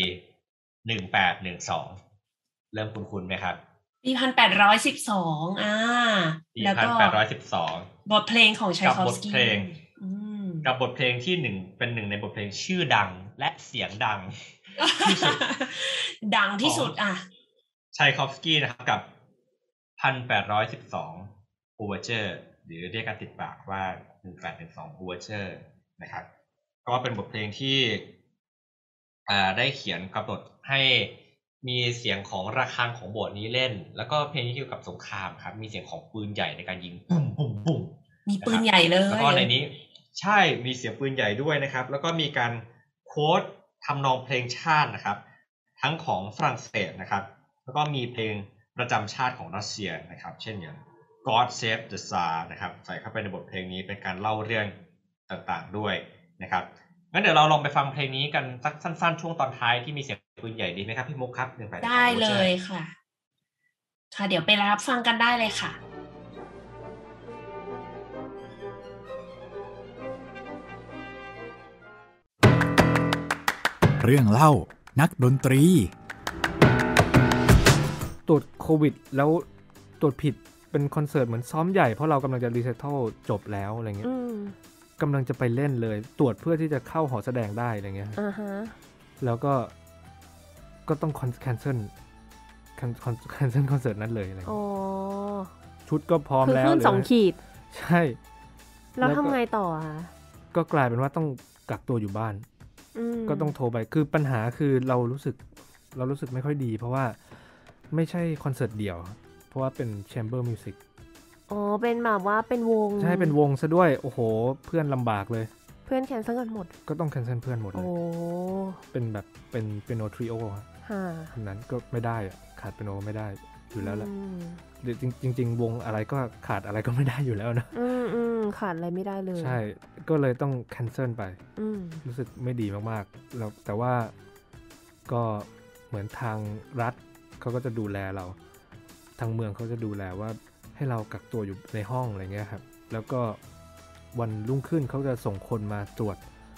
1812เริ่มคุ้นๆไหมครับปี1812แล้วก็บทเพลงของชัยคอฟสกี้กับบทเพลงที่เป็นหนึ่งในบทเพลงชื่อดังและเสียงดังที่สุดดังที่สุดชัยคอฟสกี้นะครับกับ1812 Overture หรือเรียกกันติดปากว่า1812 Overture นะครับก็เป็นบทเพลงที่ได้เขียนกำหนดให้มีเสียงของระฆังของโบสถ์นี้เล่นแล้วก็เพลงนี้เกี่ยวกับสงครามครับมีเสียงของปืนใหญ่ในการยิงปุ้มปุ้มปุ้มมีปืนใหญ่เลยแล้วก็ในนี้ใช่มีเสียงปืนใหญ่ด้วยนะครับแล้วก็มีการโค้ดทำนองเพลงชาตินะครับทั้งของฝรั่งเศสนะครับแล้วก็มีเพลงประจำชาติของรัสเซียนะครับเช่นอย่าง God Save the Tsar นะครับใส่เข้าไปในบทเพลงนี้เป็นการเล่าเรื่องต่างๆด้วยนะครับงั้นเดี๋ยวเราลองไปฟังเพลงนี้กันสักสั้นๆช่วงตอนท้ายที่มีเสียงปืนใหญ่ดีไหมครับพี่มุกครับได้เลยค่ะค่ะเดี๋ยวไปรับฟังกันได้เลยค่ะเรื่องเล่านักดนตรีตรวจโควิดแล้วตรวจผิดเป็นคอนเสิร์ตเหมือนซ้อมใหญ่เพราะเรากำลังจะรีเซตเทิลจบแล้วอะไรเงี้ยกำลังจะไปเล่นเลยตรวจเพื่อที่จะเข้าหอแสดงได้อะไรเงี้ยแล้วก็ต้องแคนเซิลคอนเสิร์ตนั้นเลยอะไรเงี้ยชุดก็พร้อมแล้วเลยคือขึ้น2 ขีดใช่แล้วทำไงต่อก็กลายเป็นว่าต้องกักตัวอยู่บ้านก็ต้องโทรไปคือปัญหาคือเรารู้สึกไม่ค่อยดีเพราะว่าไม่ใช่คอนเสิร์ตเดี่ยวเพราะว่าเป็นแชมเบอร์มิวสิกเป็นแบบว่าเป็นวงใช่เป็นวงซะด้วยโอ้โหเพื่อนลำบากเลยเพื่อนแคนเซิลกันหมดก็ต้องแคนเซิลเพื่อนหมดเลยเป็นแบบเป็นโนทริโอนั้นก็ไม่ได้ขาดเป็นโนไม่ได้อยู่แล้วแหละจริงวงอะไรก็ขาดอะไรก็ไม่ได้อยู่แล้วนะขาดอะไรไม่ได้เลยใช่ก็เลยต้องแคนเซิลไปรู้สึกไม่ดีมากๆแล้วแต่ว่าก็เหมือนทางรัฐเขาก็จะดูแลเราทางเมืองเขาจะดูแลว่าให้เรากักตัวอยู่ในห้องอะไรเงี้ยครับแล้วก็วันรุ่งขึ้นเขาจะส่งคนมาตรวจ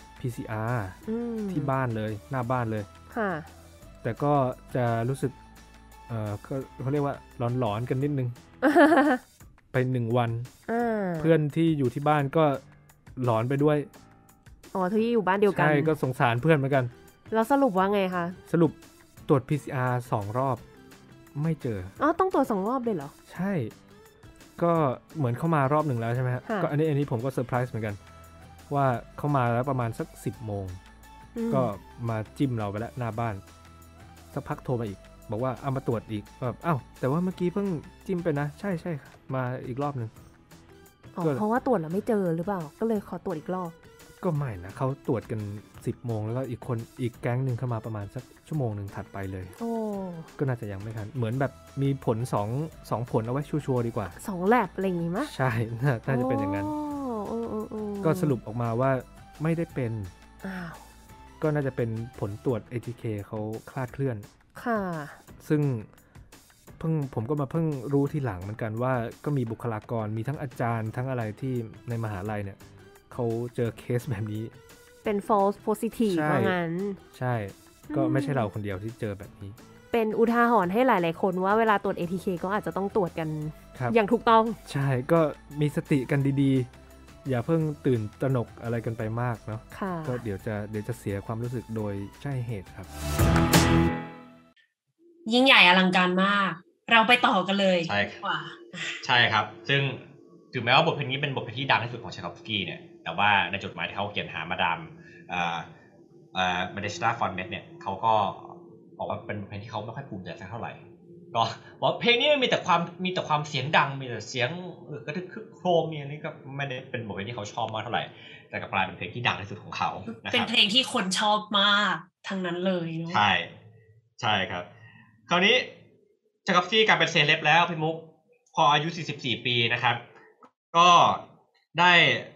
PCR ที่บ้านเลยหน้าบ้านเลยแต่ก็จะรู้สึกเขาเรียกว่าหลอนๆกันนิดนึง ไป1 วันเพื่อนที่อยู่ที่บ้านก็หลอนไปด้วยที่อยู่บ้านเดียวกันใช่ก็สงสารเพื่อนเหมือนกันแล้วสรุปว่าไงคะสรุปตรวจ PCR 2 รอบไม่เจอต้องตรวจ2 รอบเลยเหรอใช่ก็เหมือนเข้ามารอบหนึ่งแล้วใช่ไหมฮะก็อันนี้ผมก็เซอร์ไพรส์เหมือนกันว่าเข้ามาแล้วประมาณสัก10 โมงก็มาจิ้มเราไปแล้วหน้าบ้านสักพักโทรมาอีกบอกว่าเอามาตรวจอีกแบบแต่ว่าเมื่อกี้เพิ่งจิ้มไปนะใช่ค่ะมาอีกรอบนึงเพราะว่าตรวจแล้วไม่เจอหรือเปล่าก็เลยขอตรวจอีกรอบก็ไม่นะเขาตรวจกัน10 โมงแล้วก็อีกแก๊งนึงเข้ามาประมาณสักชั่วโมงนึงถัดไปเลยก็น่าจะยังไม่ทันเหมือนแบบมีผล2ผลเอาไว้ชัวร์ๆดีกว่า 2 แลบอะไรอย่างงี้มั้ยใช่น่าจะเป็นอย่างนั้นก็สรุปออกมาว่าไม่ได้เป็นก็น่าจะเป็นผลตรวจ ATK เขาคลาดเคลื่อนค่ะซึ่งผมก็มาเพิ่งรู้ทีหลังเหมือนกันว่าก็มีบุคลากรมีทั้งอาจารย์ทั้งอะไรที่ในมหาลัยเนี่ยเขาเจอเคสแบบนี้เป็น false positive ว่างั้นใช่ก็ไม่ใช่เราคนเดียวที่เจอแบบนี้เป็นอุทาหรณ์ให้หลายๆคนว่าเวลาตรวจ ATK ก็อาจจะต้องตรวจกันอย่างถูกต้องใช่ก็มีสติกันดีๆอย่าเพิ่งตื่นตระหนกอะไรกันไปมากเนาะก็เดี๋ยวจะเสียความรู้สึกโดยใช่เหตุครับยิ่งใหญ่อลังการมากเราไปต่อกันเลยใช่ใช่ครับซึ่งถึงแม้ว่าบทเพลงนี้เป็นบทเพลงที่ดังที่สุดของชัยคอฟสกี้เนี่ยแต่ว่าในจดหมายที่เขาเขียนหามาดามมาเดชตาฟอนเมตเนี่ยเขาก็บอกว่าเป็นบทเพลงที่เขาไม่ค่อยภูมิใจสักเท่าไหร่ก็บอกเพลงนี้มีแต่ความเสียงดังมีแต่เสียงกระทึกคึกโครมเนี่ยนี่ก็ไม่ได้เป็นบทเพลงที่เขาชอบมากเท่าไหร่แต่กลับกลายเป็นเพลงที่ดังที่สุดของเขาเป็นเพลงที่คนชอบมากทั้งนั้นเลยเนาะใช่ครับคราวนี้ชัยคอฟสกี้กลายเป็นเซเลบแล้วพี่มุกพออายุ44 ปีนะครับก็ได้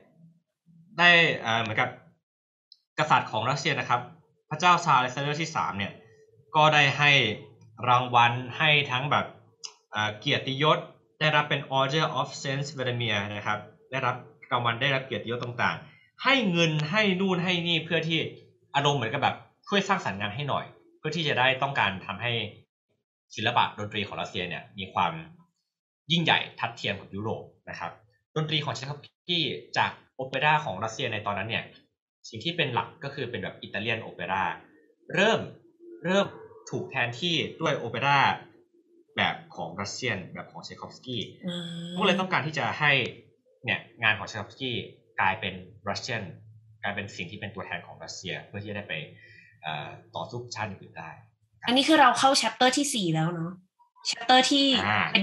เหมือนกับกษัตริย์ของรัสเซียนะครับพระเจ้าซาร์อเล็กซานเดอร์ที่3เนี่ยก็ได้ให้รางวัลให้ทั้งแบบเกียรติยศได้รับเป็น Order of Saint Vladimir นะครับได้รับรางวัลได้รับเกียรติยศต่างๆให้เงินให้นู่นให้นี่เพื่อที่อารมณ์เหมือนกับแบบช่วยสร้างสรรค์งานให้หน่อยเพื่อที่จะได้ต้องการทำให้ศิลปะดนตรีของรัสเซียเนี่ยมีความยิ่งใหญ่ทัดเทียมกับยุโรปนะครับดนตรีของเชคอฟสกี้จากโอเปร่าของรัสเซียในตอนนั้นเนี่ยสิ่งที่เป็นหลักก็คือเป็นแบบอิตาเลียนโอเปร่าเริ่มถูกแทนที่ด้วยโอเปร่าแบบของรัสเซียนแบบของเชคอฟสกี้ก็เลยต้องการที่จะให้เนี่ยงานของเชคอฟสกี้กลายเป็นรัสเซียนกลายเป็นสิ่งที่เป็นตัวแทนของรัสเซียเพื่อที่จะได้ไปต่อสู้ชาติอื่นได้อันนี้คือเราเข้า chapter ที่4แล้วเนาะ chapter ที่เป็น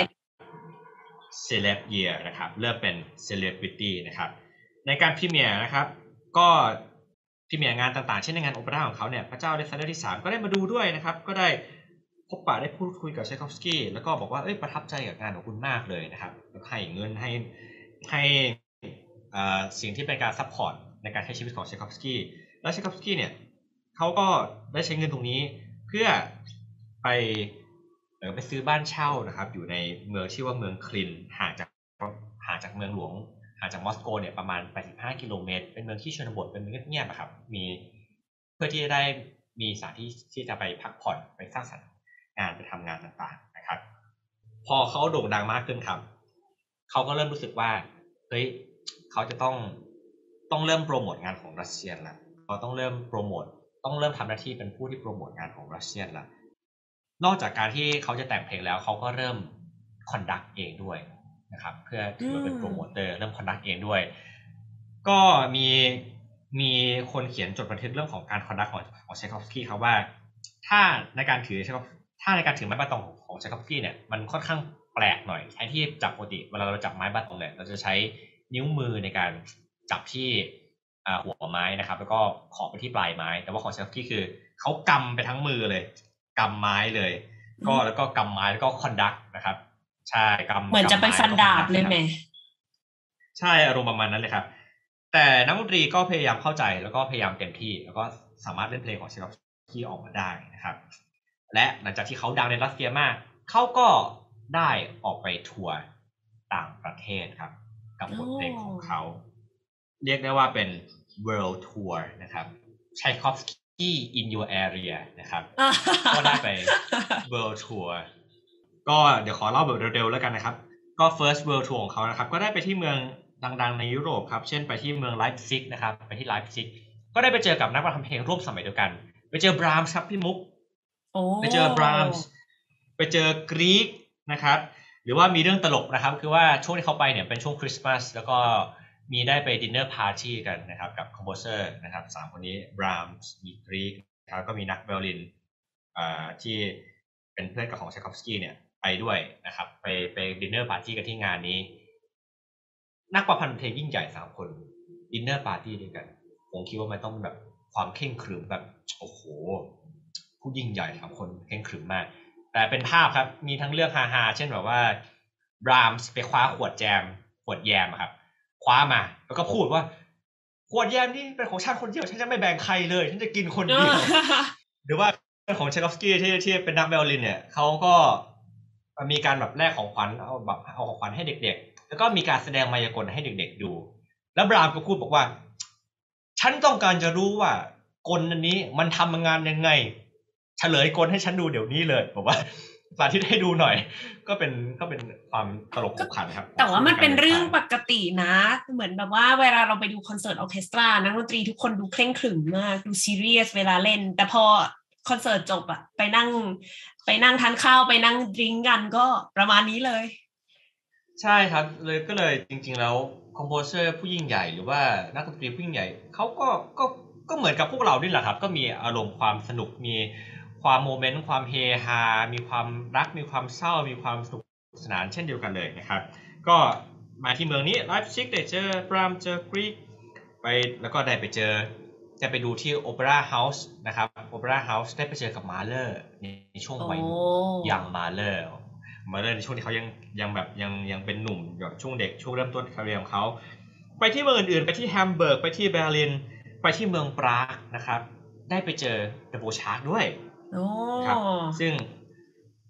celeb year นะครับเริ่มเป็น celebrity นะครับในการพรีเมียร์นะครับก็พรีเมียร์งานต่างๆเช่นในงานโอเปร่าของเขาเนี่ยพระเจ้าอเล็กซานเดอร์ที่3ก็ได้มาดูด้วยนะครับก็ได้พบปะได้พูดคุยกับเชคอฟสกี้แล้วก็บอกว่าประทับใจกับงานของคุณมากเลยนะครับให้เงินให้สิ่งที่เป็นการซัพพอร์ตในการใช้ชีวิตของเชคอฟสกี้แล้วเชคอฟสกี้เนี่ยเขาก็ได้ใช้เงินตรงนี้เพื่อไปซื้อบ้านเช่านะครับอยู่ในเมืองชื่อว่าเมืองคลินห่างจากเมืองหลวงห่างจากมอสโกเนี่ยประมาณ85กิโลเมตรเป็นเมืองที่ชนบทเป็นเมืองเงียบๆครับมีเพื่อที่จะได้มีสถานที่ที่จะไปพักผ่อนไปสร้างสรรค์งานไปทำงานต่างๆนะครับพอเขาโด่งดังมากขึ้นครับเขาก็เริ่มรู้สึกว่าเฮ้ยเขาจะต้องเริ่มโปรโมทงานของรัสเซียแล้วเขาต้องเริ่มโปรโมทต้องเริ่มทำหน้าที่เป็นผู้ที่โปรโมทงานของรัสเซียแล้วนอกจากการที่เขาจะแต่งเพลงแล้วเขาก็เริ่มคอนดักต์เองด้วยนะครับเพื่อถือว่าเป็นโปรโมเตอร์เริ่มคอนดักต์เองด้วยก็มีคนเขียนจดบันทึกเรื่องของการคอนดักต์ของเชคอฟสกี้ครับว่าถ้าในการถือไม้บาตองของเชคอฟสกี้เนี่ยมันค่อนข้างแปลกหน่อยแทนที่จับปกติเวลาเราจับไม้บาตองเนี่ยเราจะใช้นิ้วมือในการจับที่หัวไม้นะครับแล้วก็ขอบไปที่ปลายไม้แต่ว่าของเชคอฟสกี้คือเขากำไปทั้งมือเลยกำไม้เลยแล้วก็กำไม้แล้วก็คอนดักต์นะครับใช่กำเหมือนจะไปฟันดาบเลยไหมใช่อารมณ์ประมาณนั้นเลยครับแต่นักดนตรีก็พยายามเข้าใจแล้วก็พยายามเต็มที่แล้วก็สามารถเล่นเพลงของเชคอฟสกี้ออกมาได้นะครับและหลังจากที่เขาดังในรัสเซียมากเขาก็ได้ออกไปทัวร์ต่างประเทศครับกับบทเพลงของเขาเรียกได้ว่าเป็น world tour นะครับ Tchaikovsky in your area นะครับก็ได้ไป world tour ก็เดี๋ยวขอเล่าแบบเร็วๆแล้วกันนะครับก็ first world tour ของเขานะครับก็ได้ไปที่เมืองดังๆในยุโรปครับเช่นไปที่เมืองไลป์ซิกนะครับไปที่ไลป์ซิกก็ได้ไปเจอกับนักประพันธ์เพลงร่วมสมัยเดียวกันไปเจอบรามส์ครับพี่มุกไปเจอบรามส์ไปเจอกรีกนะครับหรือว่ามีเรื่องตลกนะครับคือว่าช่วงที่เขาไปเนี่ยเป็นช่วงคริสต์มาสแล้วก็มีได้ไปดินเนอร์ปาร์ตี้กันนะครับกับคอมโพเซอร์นะครับ3คนนี้บรามส์มีกรีกนะครับก็มีนักไวโอลินที่เป็นเพื่อนกับของเชคอฟสกี้เนี่ยไปด้วยนะครับไปดินเนอร์ปาร์ตี้กันที่งานนี้นักประพันธ์เพลงยิ่งใหญ่3คนดินเนอร์ปาร์ตี้ด้วยกันผมคิดว่ามันต้องแบบความเคร่งขรึมแบบโอ้โหผู้ยิ่งใหญ่3คนเคร่งขรึมมากแต่เป็นภาพครับมีทั้งเรื่องฮาๆเช่นแบบว่าบรามส์ไปคว้าขวดแยมครับคว้ามาแล้วก็พูดว่าขวดแยมนี่เป็นของฉันคนเดียวฉันจะไม่แบ่งใครเลยฉันจะกินคนเดียว หรือว่าของเชคอฟสกี้ที่เป็นนักไวโอลินเนี่ยเขาก็มีการแบบแลกของขวัญเอาของขวัญให้เด็กๆแล้วก็มีการแสดงมายากลให้เด็กๆดูแล้วบรามก็พูดบอกว่าฉันต้องการจะรู้ว่ากลอันนี้มันทำงานยังไงเฉลยกลให้ฉันดูเดี๋ยวนี้เลยบอกว่าสาธิตให้ดูหน่อยก็เป็นความตลกขบขันครับแต่ว่ามันเป็นเรื่องปกตินะเหมือนแบบว่าเวลาเราไปดูคอนเสิร์ตออร์เคสตรานักดนตรีทุกคนดูเคร่งขรึมมากดูซีเรียสเวลาเล่นแต่พอคอนเสิร์ตจบอะไปนั่งทานข้าวไปนั่งดริงก์กันก็ประมาณนี้เลยใช่ครับก็เลยจริงๆแล้วคอมโพเซอร์ผู้ยิ่งใหญ่หรือว่านักดนตรีผู้ยิ่งใหญ่เขาก็เหมือนกับพวกเรานี่แหละครับก็มีอารมณ์ความสนุกมีความโมเมนต์ความเฮฮามีความรักมีความเศร้ามีความสนุกสนานเช่นเดียวกันเลยนะครับก็มาที่เมืองนี้ไลป์ซิกได้เจอบรามเจอกรีกไปแล้วก็ได้ไปดูที่โอเปร่าเฮาส์นะครับโอเปร่าเฮาส์ได้ไปเจอกับมาเลอร์ในช่วงวัยยังมาเลอร์ในช่วงที่เขายังแบบยังเป็นหนุ่มแบบช่วงเด็กช่วงเริ่มต้นคาเรียร์ของเขาไปที่เมืองอื่นๆไปที่แฮมเบิร์กไปที่เบอร์ลินไปที่เมืองปรากนะครับได้ไปเจอเดโบชาร์กด้วยครับซึ่งเ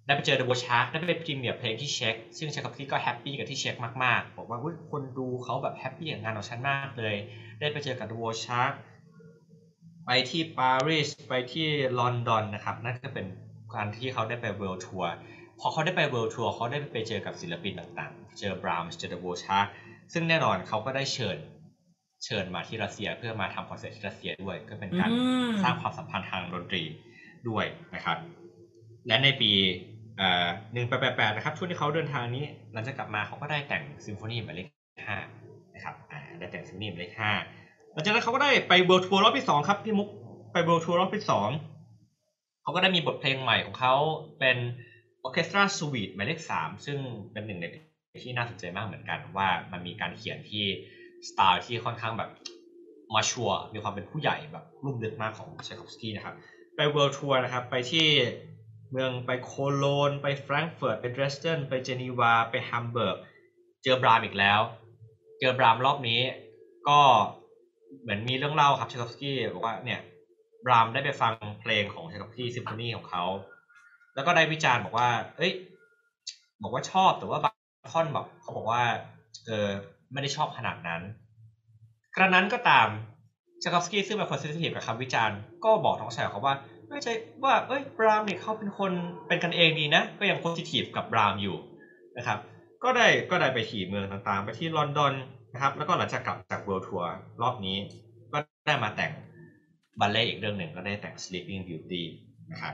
ได้ไปเจอเดอะโวชาร์กได้ไปพรีเมียร์เพลงที่เช็กซึ่งเชคอฟสกี้ก็แฮปปี้กับที่เช็กมากๆบอกว่าคนดูเขาแบบแฮปปี้กับงานของฉันมากเลยได้ไปเจอกับเดอะโวชาร์กไปที่ปารีสไปที่ลอนดอนนะครับนั่นก็เป็นการที่เขาได้ไปเวิลด์ทัวร์พอเขาได้ไปเวิลด์ทัวร์เขาได้ไปเจอกับศิลปินต่างๆเจอบรามส์เจอเดอะโวชาร์กซึ่งแน่นอนเขาก็ได้เชิญมาที่รัสเซียเพื่อมาทำคอนเสิร์ตที่รัสเซียด้วยก็เป็นการสร้างความสัมพันธ์ทางดนตรีด้วยนะครับและในปี1888นะครับช่วงที่เขาเดินทางนี้หลังจากกลับมาเขาก็ได้แต่งซิมโฟนีหมายเลข5นะครับได้แต่งซิมโฟนีหมายเลข5หลังจากนั้นเขาก็ได้ไปเวิลด์ทัวร์รอบที่2ครับพี่มุกไปเวิลด์ทัวร์รอบที่2เขาก็ได้มีบทเพลงใหม่ของเขาเป็นออร์เคสตราสวีทหมายเลข3ซึ่งเป็นหนึ่งในที่น่าสนใจมากเหมือนกันว่ามันมีการเขียนที่สไตล์ที่ค่อนข้างแบบมาชัวร์มีความเป็นผู้ใหญ่แบบลุ่มลึกมากของไชคอฟสกี้นะครับไปเวิลด์ทัวร์นะครับไปที่เมืองไปโคโลนไปแฟรงก์เฟิร์ตไปเดรสเดนไปเจนีวาไปแฮมเบิร์กเจอบรามอีกแล้วเจอบรามรอบนี้ก็เหมือนมีเรื่องเล่าครับไชคอฟสกี้บอกว่าเนี่ยบรามได้ไปฟังเพลงของไชคอฟสกี้ซิมโฟนีของเขาแล้วก็ได้วิจารณ์บอกว่าบอกว่าชอบแต่ว่าบางท่อนแบบเขาบอกว่าไม่ได้ชอบขนาดนั้นกระนั้นก็ตามไชคอฟสกี้ซึ่งเป็นคนเซนซิทีฟกับคำวิจารณ์ก็บอกน้องชายเขาว่าไม่ใช่ว่าบรามเนี่ยเขาเป็นคนเป็นกันเองดีนะก็ยังโพสิทีฟกับบรามอยู่นะครับก็ได้ไปขี่เมืองต่างๆไปที่ลอนดอนนะครับแล้วก็หลังจากกลับจากเวิลด์ทัวร์รอบนี้ก็ได้มาแต่งบัลเล่ต์อีกเรื่องหนึ่งก็ได้แต่ง Sleeping Beauty นะครับ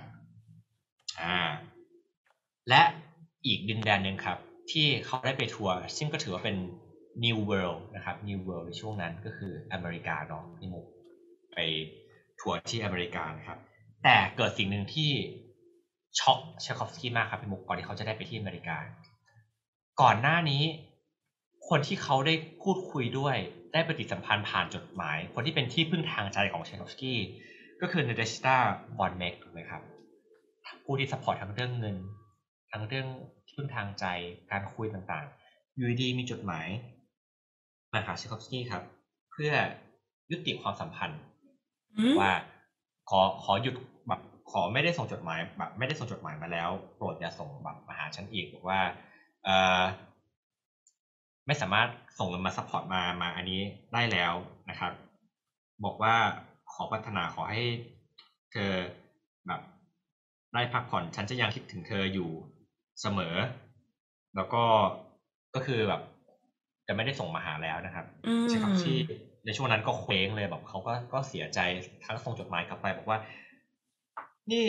และอีกดินแดนหนึ่งครับที่เขาได้ไปทัวร์ซึ่งก็ถือว่าเป็น New World นะครับ New World ในช่วงนั้นก็คืออเมริกาเนาะพี่มุกไปทัวร์ที่อเมริกานะครับแต่เกิดสิ่งหนึ่งที่ช็อกเชคอฟสกี้มากครับพี่มุกก่อนที่เขาจะได้ไปที่อเมริกาก่อนหน้านี้คนที่เขาได้พูดคุยด้วยได้ปฏิสัมพันธ์ผ่านจดหมายคนที่เป็นที่พึ่งทางใจของเชคอฟสกี้ก็คือนาเดชตาบอนเมกถูกไหมครับผู้ที่ซัพพอร์ตทั้งเรื่องเงินทั้งเรื่องที่พึ่งทางใจการคุยต่างๆอยู่ดีมีจดหมายมาหาเชคอฟสกี้ครับเพื่อยุติความสัมพันธ์ว่าขอหยุดแบบขอไม่ได้ส่งจดหมายแบบไม่ได้ส่งจดหมายมาแล้วโปรดอย่าส่งแบบมาหาฉันอีกบอกว่าไม่สามารถส่งเงินมาซัพพอร์ตมาอันนี้ได้แล้วนะครับบอกว่าขอปรารถนาขอให้เธอแบบได้พักผ่อนฉันจะยังคิดถึงเธออยู่เสมอแล้วก็คือแบบจะไม่ได้ส่งมาหาแล้วนะครับใช่ครับที่ในช่วงนั้นก็เคว้งเลยแบบเขาก็เสียใจทั้งส่งจดหมายกลับไปบอกว่านี่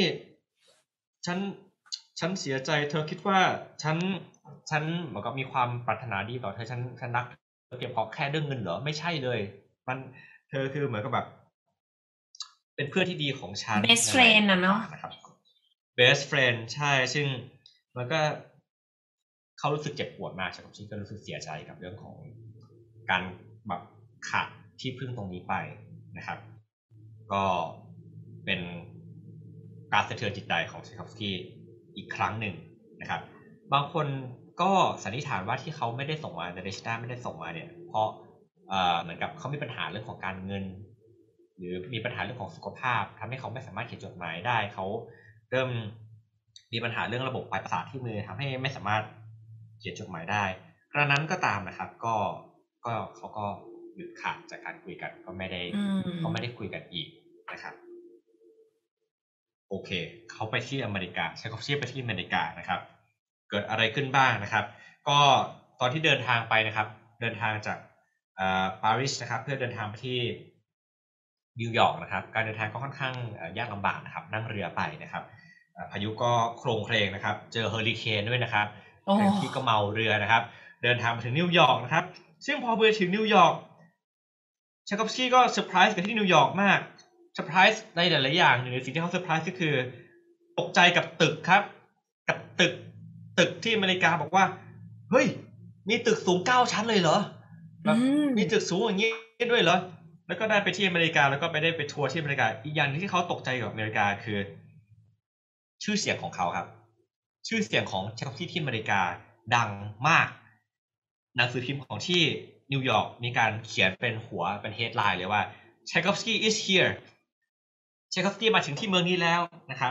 ฉันเสียใจเธอคิดว่าฉันเหมือนกับมีความปรารถนาดีต่อเธอฉันรักเธอเพียงเพราะแค่เรื่องเงินเหรอไม่ใช่เลยมันเธอคือเหมือนกับแบบเป็นเพื่อนที่ดีของฉัน best friend นะเนาะนะครับ best friend ใช่ซึ่งมันก็เขารู้สึกเจ็บปวดมากใช่ไหมที่ก็รู้สึกเสียใจกับเรื่องของการแบบขาดที่พึ่งตรงนี้ไปนะครับก็เป็นการสะเทือนจิตใจของเชคอฟสกี้อีกครั้งหนึ่งนะครับบางคนก็สันนิษฐานว่าที่เขาไม่ได้ส่งมานาเดชตาไม่ได้ส่งมาเนี่ยเพราะเหมือนกับเขามีปัญหาเรื่องของการเงินหรือมีปัญหาเรื่องของสุขภาพทำให้เขาไม่สามารถเขียนจดหมายได้เขาเริ่มมีปัญหาเรื่องระบบปลายประสาทที่มือทำให้ไม่สามารถเขียนจดหมายได้กระนั้นก็ตามนะครับก็เขาก็หยุดขาดจากการคุยกันก็ไม่ได้คุยกันอีกนะครับโอเคเขาไปที่อเมริกาใช้คำชื่อไปที่อเมริกานะครับเกิดอะไรขึ้นบ้างนะครับก็ตอนที่เดินทางไปนะครับเดินทางจากปารีสนะครับเพื่อเดินทางไปที่นิวยอร์กนะครับการเดินทางก็ค่อนข้างยากลำบากนะครับนั่งเรือไปนะครับพายุก็โครงเคลงนะครับเจอเฮอริเคนด้วยนะครับที่ก็เมาเรือนะครับเดินทางมาถึงนิวยอร์กนะครับซึ่งพอไปถึงนิวยอร์กเชคอฟสกี้ก็เซอร์ไพรส์กับที่นิวยอร์กมากเซอร์ไพรส์ในหลายๆอย่างหนึ่งในสิ่งที่เขาเซอร์ไพรส์ก็คือตกใจกับตึกครับกับตึกที่อเมริกาบอกว่าเฮ้ยมีตึกสูง9ชั้นเลยเหรอแบบมีตึกสูงอย่างนี้ด้วยเหรอแล้วก็ได้ไปที่อเมริกาแล้วก็ได้ไปทัวร์ที่อเมริกาอีกอย่างนึงที่เขาตกใจกับอเมริกาคือชื่อเสียงของเขาครับชื่อเสียงของเชคอฟสกี้ที่อเมริกาดังมากหนังสือพิมพ์ของที่นิวยอร์กมีการเขียนเป็นหัวเป็นเฮดไลน์เลยว่า Tchaikovsky is here เชคอฟสกี้มาถึงที่เมืองนี้แล้วนะครับ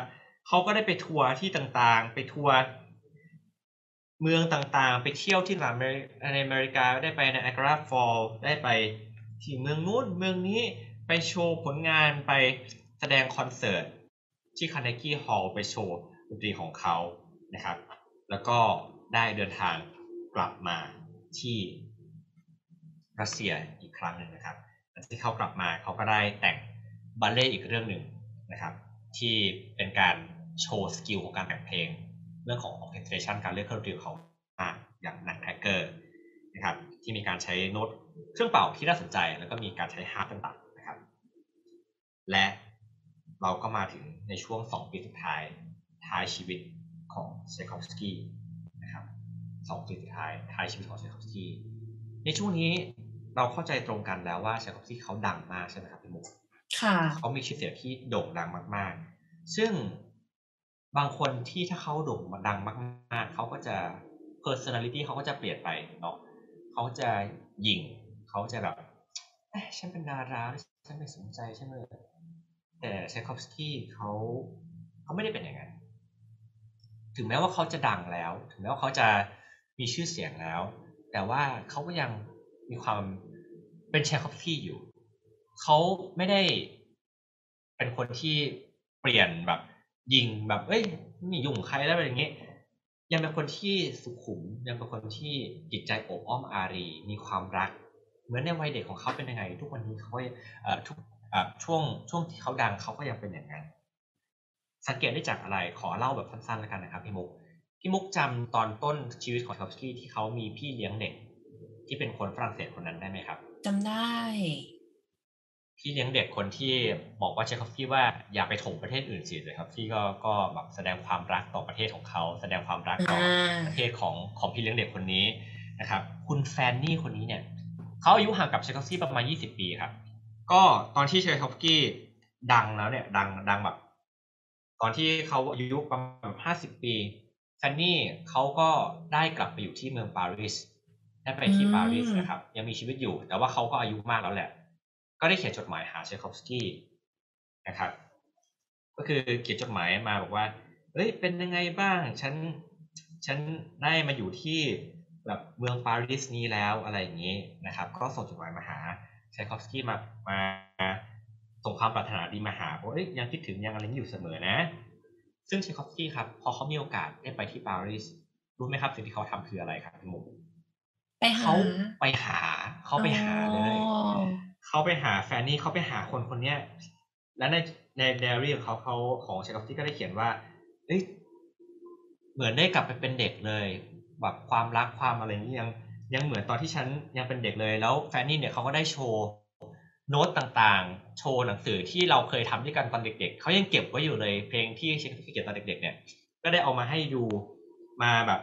เขาก็ได้ไปทัวร์ที่ต่างๆไปทัวร์เมืองต่างๆไปเที่ยวที่ในอเมริกาได้ไปใน Niagara Falls ได้ไปที่เมืองนู้นเมืองนี้ไปโชว์ผลงานไปแสดงคอนเสิร์ตที่ Carnegie Hall ไปโชว์ดนตรีของเขานะครับแล้วก็ได้เดินทางกลับมาที่รัสเซียอีกครั้งหนึ่งนะครับที่เขากลับมาเขาก็ได้แต่งบัลเล่ต์อีกเรื่องหนึ่งนะครับที่เป็นการโชว์สกิลของการแต่งเพลงเรื่องของ orchestration การเลือกเครื่องดนตรีของเขาอย่างหนังแท็กเกอร์นะครับที่มีการใช้โน้ตเครื่องเป่าที่น่าสนใจแล้วก็มีการใช้ฮาร์ปต่างๆนะครับและเราก็มาถึงในช่วง2ปีสุดท้ายชีวิตของเชคอฟสกี้นะครับ2ปีสุดท้ายชีวิตของเชคอฟสกี้ในช่วงนี้เราเข้าใจตรงกันแล้วว่าเชคอฟสกี้เขาดังมากใช่ไหมครับพี่มุกค่ะเขามีชื่อเสียงที่โด่งดังมากๆซึ่งบางคนที่ถ้าเขาโด่งดังมากๆเขาก็จะ personality เขาก็จะเปลี่ยนไปเนาะเขาจะหยิ่งเขาจะแบบฉันเป็นดาราฉันไม่สนใจใช่ไหมแต่เชคอฟสกี้เขาไม่ได้เป็นอย่างนั้นถึงแม้ว่าเขาจะดังแล้วถึงแม้ว่าเขาจะมีชื่อเสียงแล้วแต่ว่าเขาก็ยังมีความเป็นเชคอฟสกี้อยู่เขาไม่ได้เป็นคนที่เปลี่ยนแบบยิงแบบนี่ยุ่งใครแล้วอะไรอย่างเงี้ยยังเป็นคนที่สุขุมยังเป็นคนที่จิตใจอบอ้อมอารีมีความรักเหมือนในวัยเด็กของเขาเป็นยังไงทุกวันนี้เขาทุกช่วงที่เขาดังเขาก็ยังเป็นอย่างนั้นสังเกตได้จากอะไรขอเล่าแบบสั้นๆแล้วกันนะครับพี่มุกจำตอนต้นชีวิตของเชคอฟสกี้ที่เขามีพี่เลี้ยงเด็กที่เป็นคนฝรั่งเศสคนนั้นได้ไหมครับจำได้พี่เลี้ยงเด็กคนที่บอกว่าเชคอฟสกี้ว่าอย่าไปถมประเทศอื่นสิเลยครับที่ก็แบบแสดงความรักต่อประเทศของเขาแสดงความรักต่อประเทศของพี่เลี้ยงเด็กคนนี้นะครับคุณแฟนนี่คนนี้เนี่ยเขาอายุห่างกับเชคอฟสกี้ประมาณ20 ปีครับก็ตอนที่เชคอฟสกี้ดังแล้วเนี่ยดังแบบตอนที่เขาอายุประมาณ50 ปีแฟนนี่เขาก็ได้กลับไปอยู่ที่เมืองปารีสได้ไปที่ปารีสนะครับยังมีชีวิตอยู่แต่ว่าเขาก็อายุมากแล้วแหละก็ได้เขียนจดหมายหาเชคอฟสกี้นะครับก็คือเขียนจดหมายมาบอกว่าเป็นยังไงบ้างฉันได้มาอยู่ที่แบบเมืองปารีสนี้แล้วอะไรอย่างนี้นะครับก็ส่งจดหมายมาหาเชคอฟสกี้มาส่งความปรารถนาดีมาหาเพราะยังคิดถึงยังอะไรอยู่เสมอนะซึ่งเชคอฟสกี้ครับพอเขามีโอกาสได้ไปที่ปารีสรู้ไหมครับสิ่งที่เขาทำคืออะไรครับพี่มุกเขาไปหาเลยเขาไปหาแฟนนี่เขาไปหาคนนี้และในไดอารี่ของเขาของเชคอฟสกี้ก็ได้เขียนว่าเหมือนได้กลับไปเป็นเด็กเลยแบบความรักความอะไรนี้ยังเหมือนตอนที่ฉันยังเป็นเด็กเลยแล้วแฟนนี่เนี่ยเขาก็ได้โชว์โน้ตต่างๆโชว์หนังสือที่เราเคยทำด้วยกันตอนเด็กๆเขายังเก็บไว้อยู่เลยเพลงที่เชคอฟสกี้เขียนตอนเด็กๆเนี่ยก็ได้เอามาให้ดูมาแบบ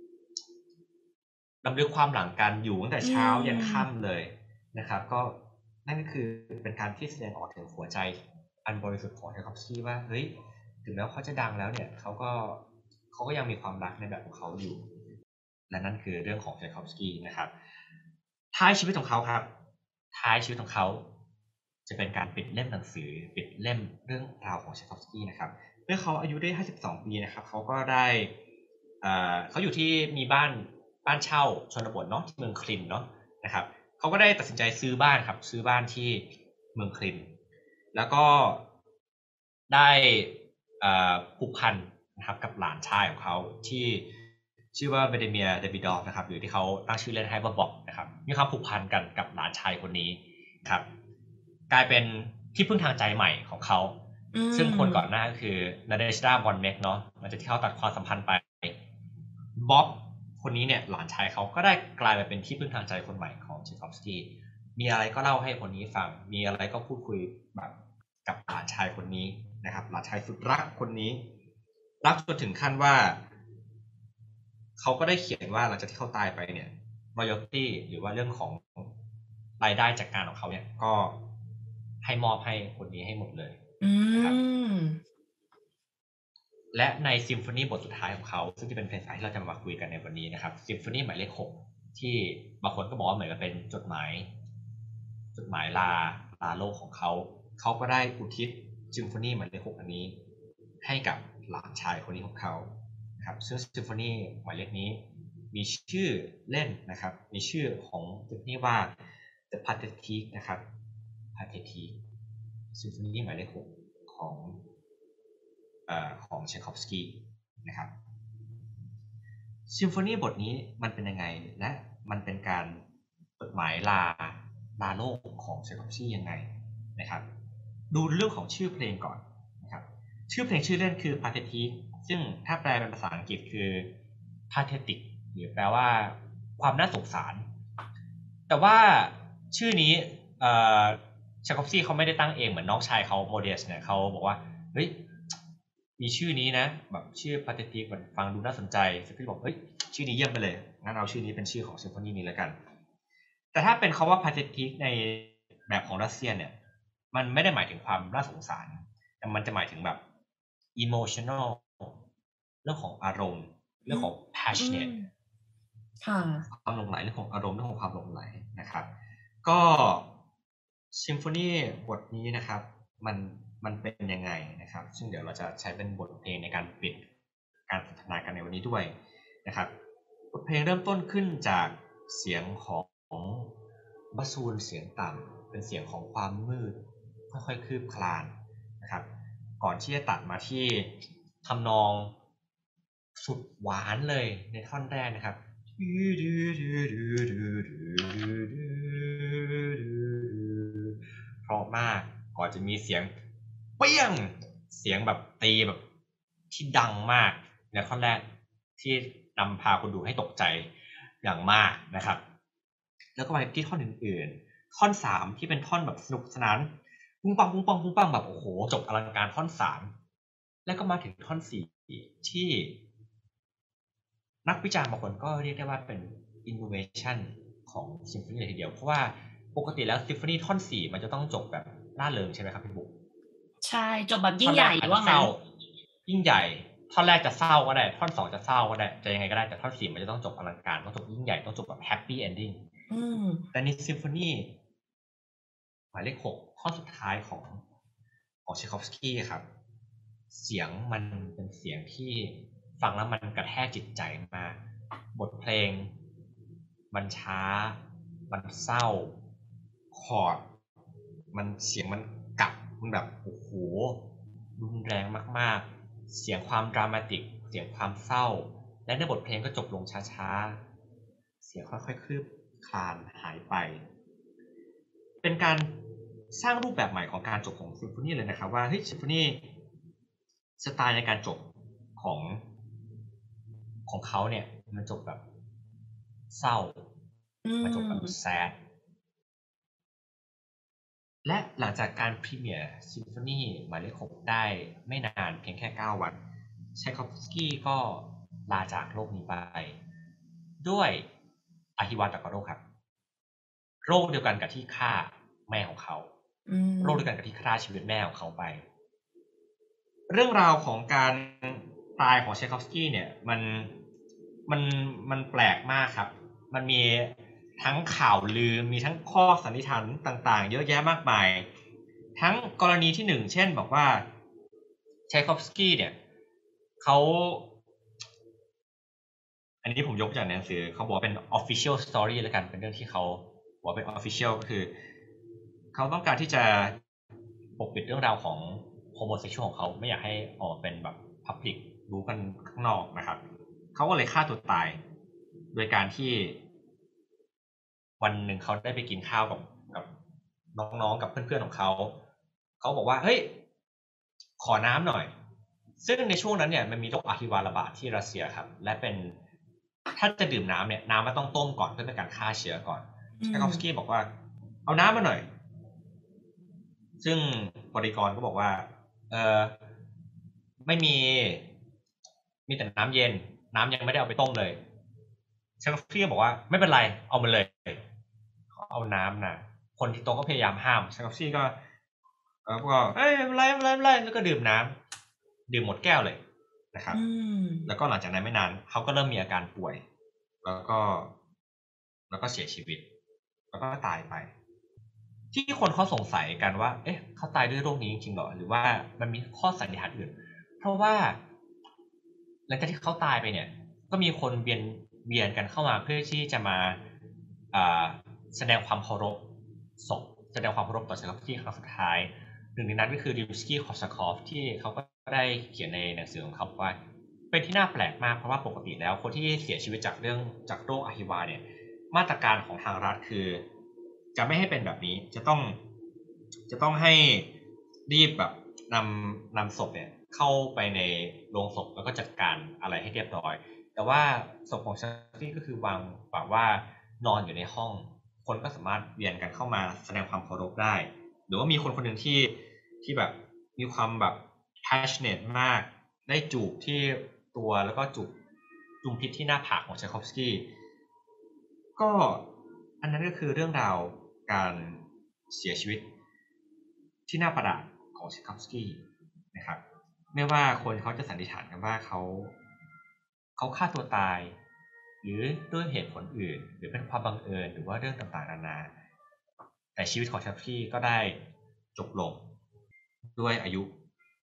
รำลึกความหลังกันอยู่ตั้งแต่เช้ายันค่ำเลยนะครับก็นั่นก็คือเป็นการที่แสดงออกถึงหัวใจอันบริสุทธิ์ของเชคอฟสกี้ว่าถึงแม้เขาจะดังแล้วเนี่ยเขาก็ยังมีความรักในแบบของเขาอยู่และนั่นคือเรื่องของเชคอฟสกี้นะครับท้ายชีวิตของเขาครับท้ายชีวิตของเขาจะเป็นการปิดเล่มหนังสือปิดเล่มเรื่องราวของเชคอฟสกี้นะครับเมื่อเขาอายุได้52 ปีนะครับเขาก็ได้เขาอยู่ที่มีบ้านเช่าชนบทเนาะที่เมืองคลินเนาะนะครับเขาก็ได้ตัดสินใจซื้อบ้านครับซื้อบ้านที่เมืองคลินแล้วก็ได้ผูกพันนะครับกับหลานชายของเขาที่ชื่อว่าเวเดเมียร์เดวิดอฟนะครับหรือที่เขาตั้งชื่อเล่นให้ว่าบ๊อบนะครับมีความผูกพันกันกับหลานชายคนนี้ครับกลายเป็นที่พึ่งทางใจใหม่ของเขาซึ่งคนก่อนหน้าก็คือนาเดชดาวอนเมกเนาะหลังจากที่เขาตัดความสัมพันธ์ไปบ๊อบคนนี้เนี่ยหลานชายเขาก็ได้กลายมาเป็นที่พึ่งทางใจคนใหม่ของเชคอฟสกี้มีอะไรก็เล่าให้คนนี้ฟังมีอะไรก็พูดคุยแบบกับหลานชายคนนี้นะครับหลานชายสุดรักคนนี้รักจนถึงขั้นว่าเขาก็ได้เขียนว่าหลังจากที่เขาตายไปเนี่ย royalty หรือว่าเรื่องของรายได้จากงานของเขาเนี่ยก็ให้มอบให้คนนี้ให้หมดเลยนะครับและในซิมโฟนีบทสุดท้ายของเขาซึ่งจะเป็นเพลงที่เราจะมาคุยกันในวันนี้นะครับซิมโฟนีหมายเลข 6ที่บางคนก็บอกว่าเหมือนกับเป็นจดหมายลาโลกของเขาก็ได้อุทิศซิมโฟนีหมายเลข 6อันนี้ให้กับหลานชายคนนี้ของเขานะครับซึ่งซิมโฟนีหมายเลขนี้มีชื่อเล่นนะครับมีชื่อของซิมโฟนีว่า The Pathetic นะครับ Pathetic ซิมโฟนีหมายเลข6ของเชคอฟสกี้นะครับซิมโฟนีบทนี้มันเป็นยังไงและมันเป็นการจดหมายลาโลกของเชคอฟสกี้ยังไงนะครับดูเรื่องของชื่อเพลงก่อนนะครับชื่อเพลงชื่อเล่นคือ Pathetic ซึ่งถ้าแปลเป็นภาษาอังกฤษคือ Pathetic หรือแปลว่าความน่าสงสารแต่ว่าชื่อนี้เชคอฟสกี้เขาไม่ได้ตั้งเองเหมือนน้องชายเขาโมเดสเนี่ยเขาบอกว่าเฮ้ยมีชื่อนี้นะแบบชื่อ Pathetic มันฟังดูน่าสนใจซิมโฟนีบอกเฮ้ยชื่อนี้เยี่ยมไปเลยงั้นเอาชื่อนี้เป็นชื่อของซิมโฟนีนี้แล้วกันแต่ถ้าเป็นคำว่า Pathetic ในแบบของรัสเซียเนี่ยมันไม่ได้หมายถึงความน่าสงสารแต่มันจะหมายถึงแบบ emotional เรื่องของอารมณ์เรื่องของ passionate ความหลงใหลเรื่องของอารมณ์เรื่องของความหลงใหลนะครับก็ซิมโฟนีบทนี้นะครับมันเป็นยังไงนะครับซึ่งเดี๋ยวเราจะใช้เป็นบทเพลงในการปิดการสนทนากันในวันนี้ด้วยนะครับบทเพลงเริ่มต้นขึ้นจากเสียงของบาซูลเสียงต่ำเป็นเสียงของความมืดค่อยๆคืบคลานนะครับก่อนที่จะตัดมาที่ทำนองสุดหวานเลยในท่อนแรกนะครับเพราะมากก่อนจะมีเสียงเปี้ยงเสียงแบบตีแบบที่ดังมากในท่อนแรกที่นำพาคนดูให้ตกใจอย่างมากนะครับแล้วก็ไปที่ท่อนอื่นๆท่อน3ที่เป็นท่อนแบบสนุกสนานปุ้งปังปุ้งปังปุ้งปังแบบโอ้โหจบอลังการท่อน3แล้วก็มาถึงท่อน4ที่นักวิจารณ์บางคนก็เรียกได้ว่าเป็น innovation ของซิมโฟนีเลยทีเดียวเพราะว่าปกติแล้วซิมโฟนีท่อน4มันจะต้องจบแบบร่าเริงใช่ไหมครับพี่บุ๊คใช่จบแบบยิ่งใหญ่ว่างั้นยิ่งใหญ่ท่อนแรกจะเศร้าก็ได้ท่อน2จะเศร้าก็ได้จะยังไงก็ได้แต่ท่อน4มันจะต้องจบอลังการต้องจบยิ่งใหญ่ต้องจบแบบ happy ending แต่ในซิมโฟนีหมายเลข6ท่อนสุดท้ายของเชคอฟสกี้ครับเสียงมันเป็นเสียงที่ฟังแล้วมันกระแทกจิตใจมากบทเพลงมันช้ามันเศร้าคอร์ดมันเสียงมันกัดมันแบบโอ้โหรุนแรงมากๆเสียงความดรามาติกเสียงความเศร้าและในบทเพลงก็จบลงช้าๆเสียงค่อยๆคืบคลานหายไปเป็นการสร้างรูปแบบใหม่ของการจบของซิมโฟนีเลยนะครับว่าเฮ้ยซิมโฟนีสไตล์ในการจบของเขาเนี่ยมันจบแบบเศร้ามันจบแบบแซดและหลังจากการพรีเมียร์ซิมโฟนีหมายเลข6ได้ไม่นานเพียงแค่9วันไชคอฟสกี้ก็ลาจากโลกนี้ไปด้วยอหิวาตกโรคครับโรคเดียวกันกับที่ฆ่าแม่ของเขาโรคเดียวกันกับที่ฆ่าชีวิตแม่ของเขาไปเรื่องราวของการตายของไชคอฟสกี้เนี่ยมันแปลกมากครับมันมีทั้งข่าวลือมีทั้งข้อสันนิษฐานต่างๆเยอะแยะมากมายทั้งกรณีที่1เช่นบอกว่าไชคอฟสกี้เนี่ยเขาอันนี้ผมยกจากหนังสือเขาบอกเป็น official story แล้วกันเป็นเรื่องที่เขาบอกเป็น official ก็คือเขาต้องการที่จะปกปิดเรื่องราวของโฮโมเซ็กชวลของเขาไม่อยากให้ออกเป็นแบบ public รู้กันข้างนอกนะครับเขาก็เลยฆ่าตัวตายโดยการที่วันหนึ่งเขาได้ไปกินข้าวกับน้องๆกับเพื่อนๆของเขาบอกว่าเฮ้ยขอน้ำหน่อยซึ่งในช่วงนั้นเนี่ยมันมีโรคอหิวาระบาดที่รัสเซียครับและเป็นถ้าจะดื่มน้ำเนี่ยน้ำมันต้องต้มก่อนเพื่อเป็นการฆ่าเชื้อก่อนไชคอฟสกี้บอกว่าเอาน้ำมาหน่อยซึ่งบริกรก็บอกว่าไม่มีแต่น้ำเย็นน้ำยังไม่ได้เอาไปต้มเลยไชคอฟสกี้บอกว่าไม่เป็นไรเอามาเลยเอาน้ำนะคนที่โต๊ะก็พยายามห้ามไชคอฟสกี้ก็เอ้ยไม่เป็นไรแล้วก็ดื่มน้ำดื่มหมดแก้วเลยนะครับแล้วก็หลังจากนั้นไม่นานเขาก็เริ่มมีอาการป่วยแล้วก็เสียชีวิตแล้วก็ตายไปที่คนเขาสงสัยกันว่าเอ๊ะเขาตายด้วยโรคนี้จริงๆหรอหรือว่ามันมีข้อสันนิษฐานอื่นเพราะว่าหลังจากที่เขาตายไปเนี่ยก็มีคนเวียนกันเข้ามาเพื่อที่จะมาแสดงความเคารพศพแสดงความเคารพต่อเชคอฟสกี้ครั้งสุดท้ายหนึ่งในนั้นก็คือริมสกี้คอร์ซาคอฟที่เขาก็ได้เขียนในหนังสือของเขาว่าเป็นที่น่าแปลกมากเพราะว่าปกติแล้วคนที่เสียชีวิตจากโรคอหิวาเนี่ยมาตรการของทางรัฐคือจะไม่ให้เป็นแบบนี้จะต้องให้รีบแบบนำศพเนี่ยเข้าไปในโรงศพแล้วก็จัดการอะไรให้เรียบร้อยแต่ว่าศพของเชคอฟสกี้ก็คือวางแบบว่านอนอยู่ในห้องคนก็สามารถเวียนกันเข้ามาแสดงความเคารพได้หรือว่ามีคนคนหนึ่งที่แบบมีความแบบ passionate มากได้จูบที่ตัวแล้วก็จุ่มพิษที่หน้าผากของเชคอฟสกี้ก็อันนั้นก็คือเรื่องราวการเสียชีวิตที่น่าประหลาดของเชคอฟสกี้นะครับไม่ว่าคนเขาจะสันนิษฐานกันว่าเขาฆ่าตัวตายหรือด้วยเหตุผลอื่นหรือเป็นความบังเอิญหรือว่าเรื่องต่างๆนานาแต่ชีวิตของเชคอฟสกี้ก็ได้จบลงด้วยอายุ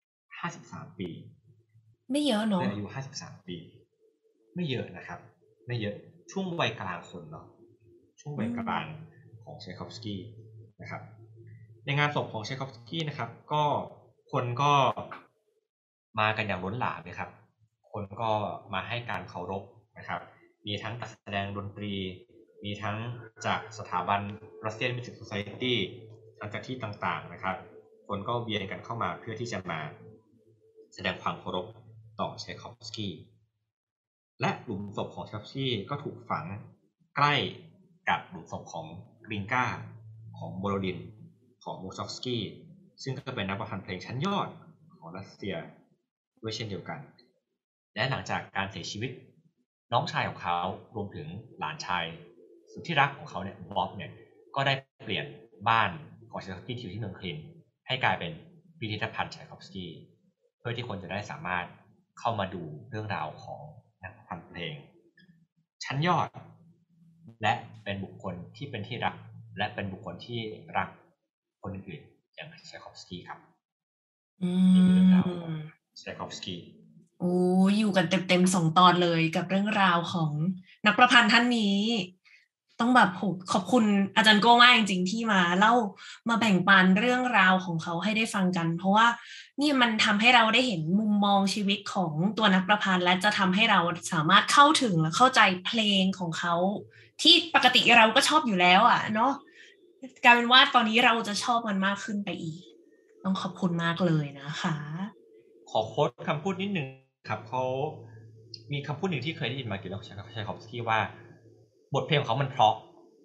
53ปีไม่เยอะเนาะด้วยอายุ53ปีไม่เยอะนะครับไม่เยอะช่วงวัยกลางคนเนาะช่วงวัยกลางของเชคอฟสกี้นะครับในงานศพของเชคอฟสกี้นะครับก็คนก็มากันอย่างล้นหลามเลยครับคนก็มาให้การเคารพนะครับมีทั้งนักแสดงดนตรีมีทั้งจากสถาบัน Russian Music Society ทั้งจากที่ต่างๆนะครับคนก็เวียนกันเข้ามาเพื่อที่จะมาแสดงความเคารพต่อเชคอฟสกี้และหลุมศพของเชคอฟสกี้ก็ถูกฝังใกล้กับหลุมศพของกริงกาของโบโรดินของมูซอฟสกี้ซึ่งก็เป็นนักประพันธ์เพลงชั้นยอดของรัสเซียด้วยเช่นเดียวกันและหลังจากการเสียชีวิตน้องชายของเขารวมถึงหลานชายสุดที่รักของเขาเนี่ยบ๊อบเนี่ยก็ได้เปลี่ยนบ้านของเชคอฟสกี้ที่เมืองคลินให้กลายเป็นพิพิธภัณฑ์เชคอฟสกี้เพื่อที่คนจะได้สามารถเข้ามาดูเรื่องราวของนักประพันธ์เพลงชั้นยอดและเป็นบุคคลที่เป็นที่รักและเป็นบุคคลที่รักคนอื่นๆอย่างเชคอฟสกี้ครับนี่คือเรื่องราวของเชคอฟสกี้โอ้อยู่กันเต็มๆ2 ตอนเลยกับเรื่องราวของนักประพันธ์ท่านนี้ต้องแบบขอบคุณอาจารย์โก้มากจริงๆที่มาเล่ามาแบ่งปันเรื่องราวของเขาให้ได้ฟังกันเพราะว่านี่มันทำให้เราได้เห็นมุมมองชีวิตของตัวนักประพันธ์และจะทำให้เราสามารถเข้าถึงและเข้าใจเพลงของเขาที่ปกติเราก็ชอบอยู่แล้วอ่ะเนาะกลายเป็นว่าตอนนี้เราจะชอบมันมากขึ้นไปอีกต้องขอบคุณมากเลยนะคะขอโค้ดคำพูดนิดนึงครับเขามีคำพูดหนึ่งที่เคยได้ยินมาเกี่ยวกับเชคอฟสกี้ว่าบทเพลงของเขามันเพราะ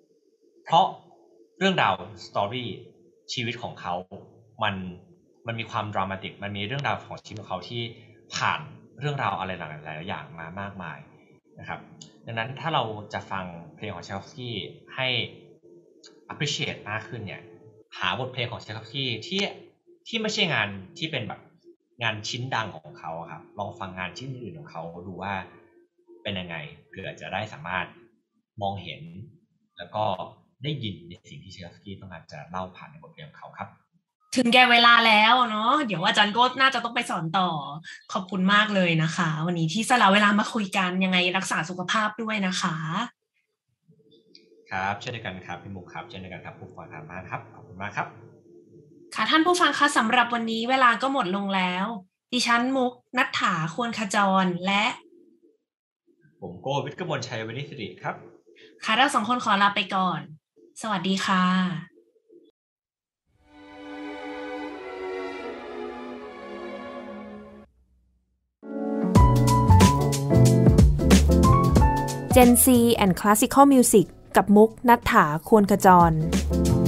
เรื่องราวสตอรี่ชีวิตของเขามันมีความดรามาติกมันมีเรื่องราวของชีวิตของเขาที่ผ่านเรื่องราวอะไรหลายๆอย่างมามากมายนะครับดังนั้นถ้าเราจะฟังเพลงของเชคอฟสกี้ให้ appreciate มากขึ้นเนี่ยหาบทเพลงของเชคอฟสกี้ที่ไม่ใช่งานที่เป็นแบบงานชิ้นดังของเขาครับลองฟังงานชิ้นอื่นของเขาดูว่าเป็นยังไงเพื่อจะได้สามารถมองเห็นแล้วก็ได้ยินในสิ่งที่เชคอฟสกี้ต้องการจะเล่าผ่านในบทเพลงของเขาครับถึงแก่เวลาแล้วเนาะเดี๋ยวอาจารย์โก้น่าจะต้องไปสอนต่อขอบคุณมากเลยนะคะวันนี้ที่สละเวลามาคุยกันยังไงรักษาสุขภาพด้วยนะคะครับเช่นเดียวกันครับพี่มุกครับเช่นเดียวกันครับผู้ฟังทางบ้านครับขอบคุณมากครับค่ะท่านผู้ฟังคะสำหรับวันนี้เวลาก็หมดลงแล้วดิฉันมุกณัฐฐาควรขจรและผมโก้วิทย์กมลชัยวณิสิริครับค่ะเรา2 คนขอลาไปก่อนสวัสดีค่ะ Gen C and Classical Music กับมุกณัฐฐาควรขจร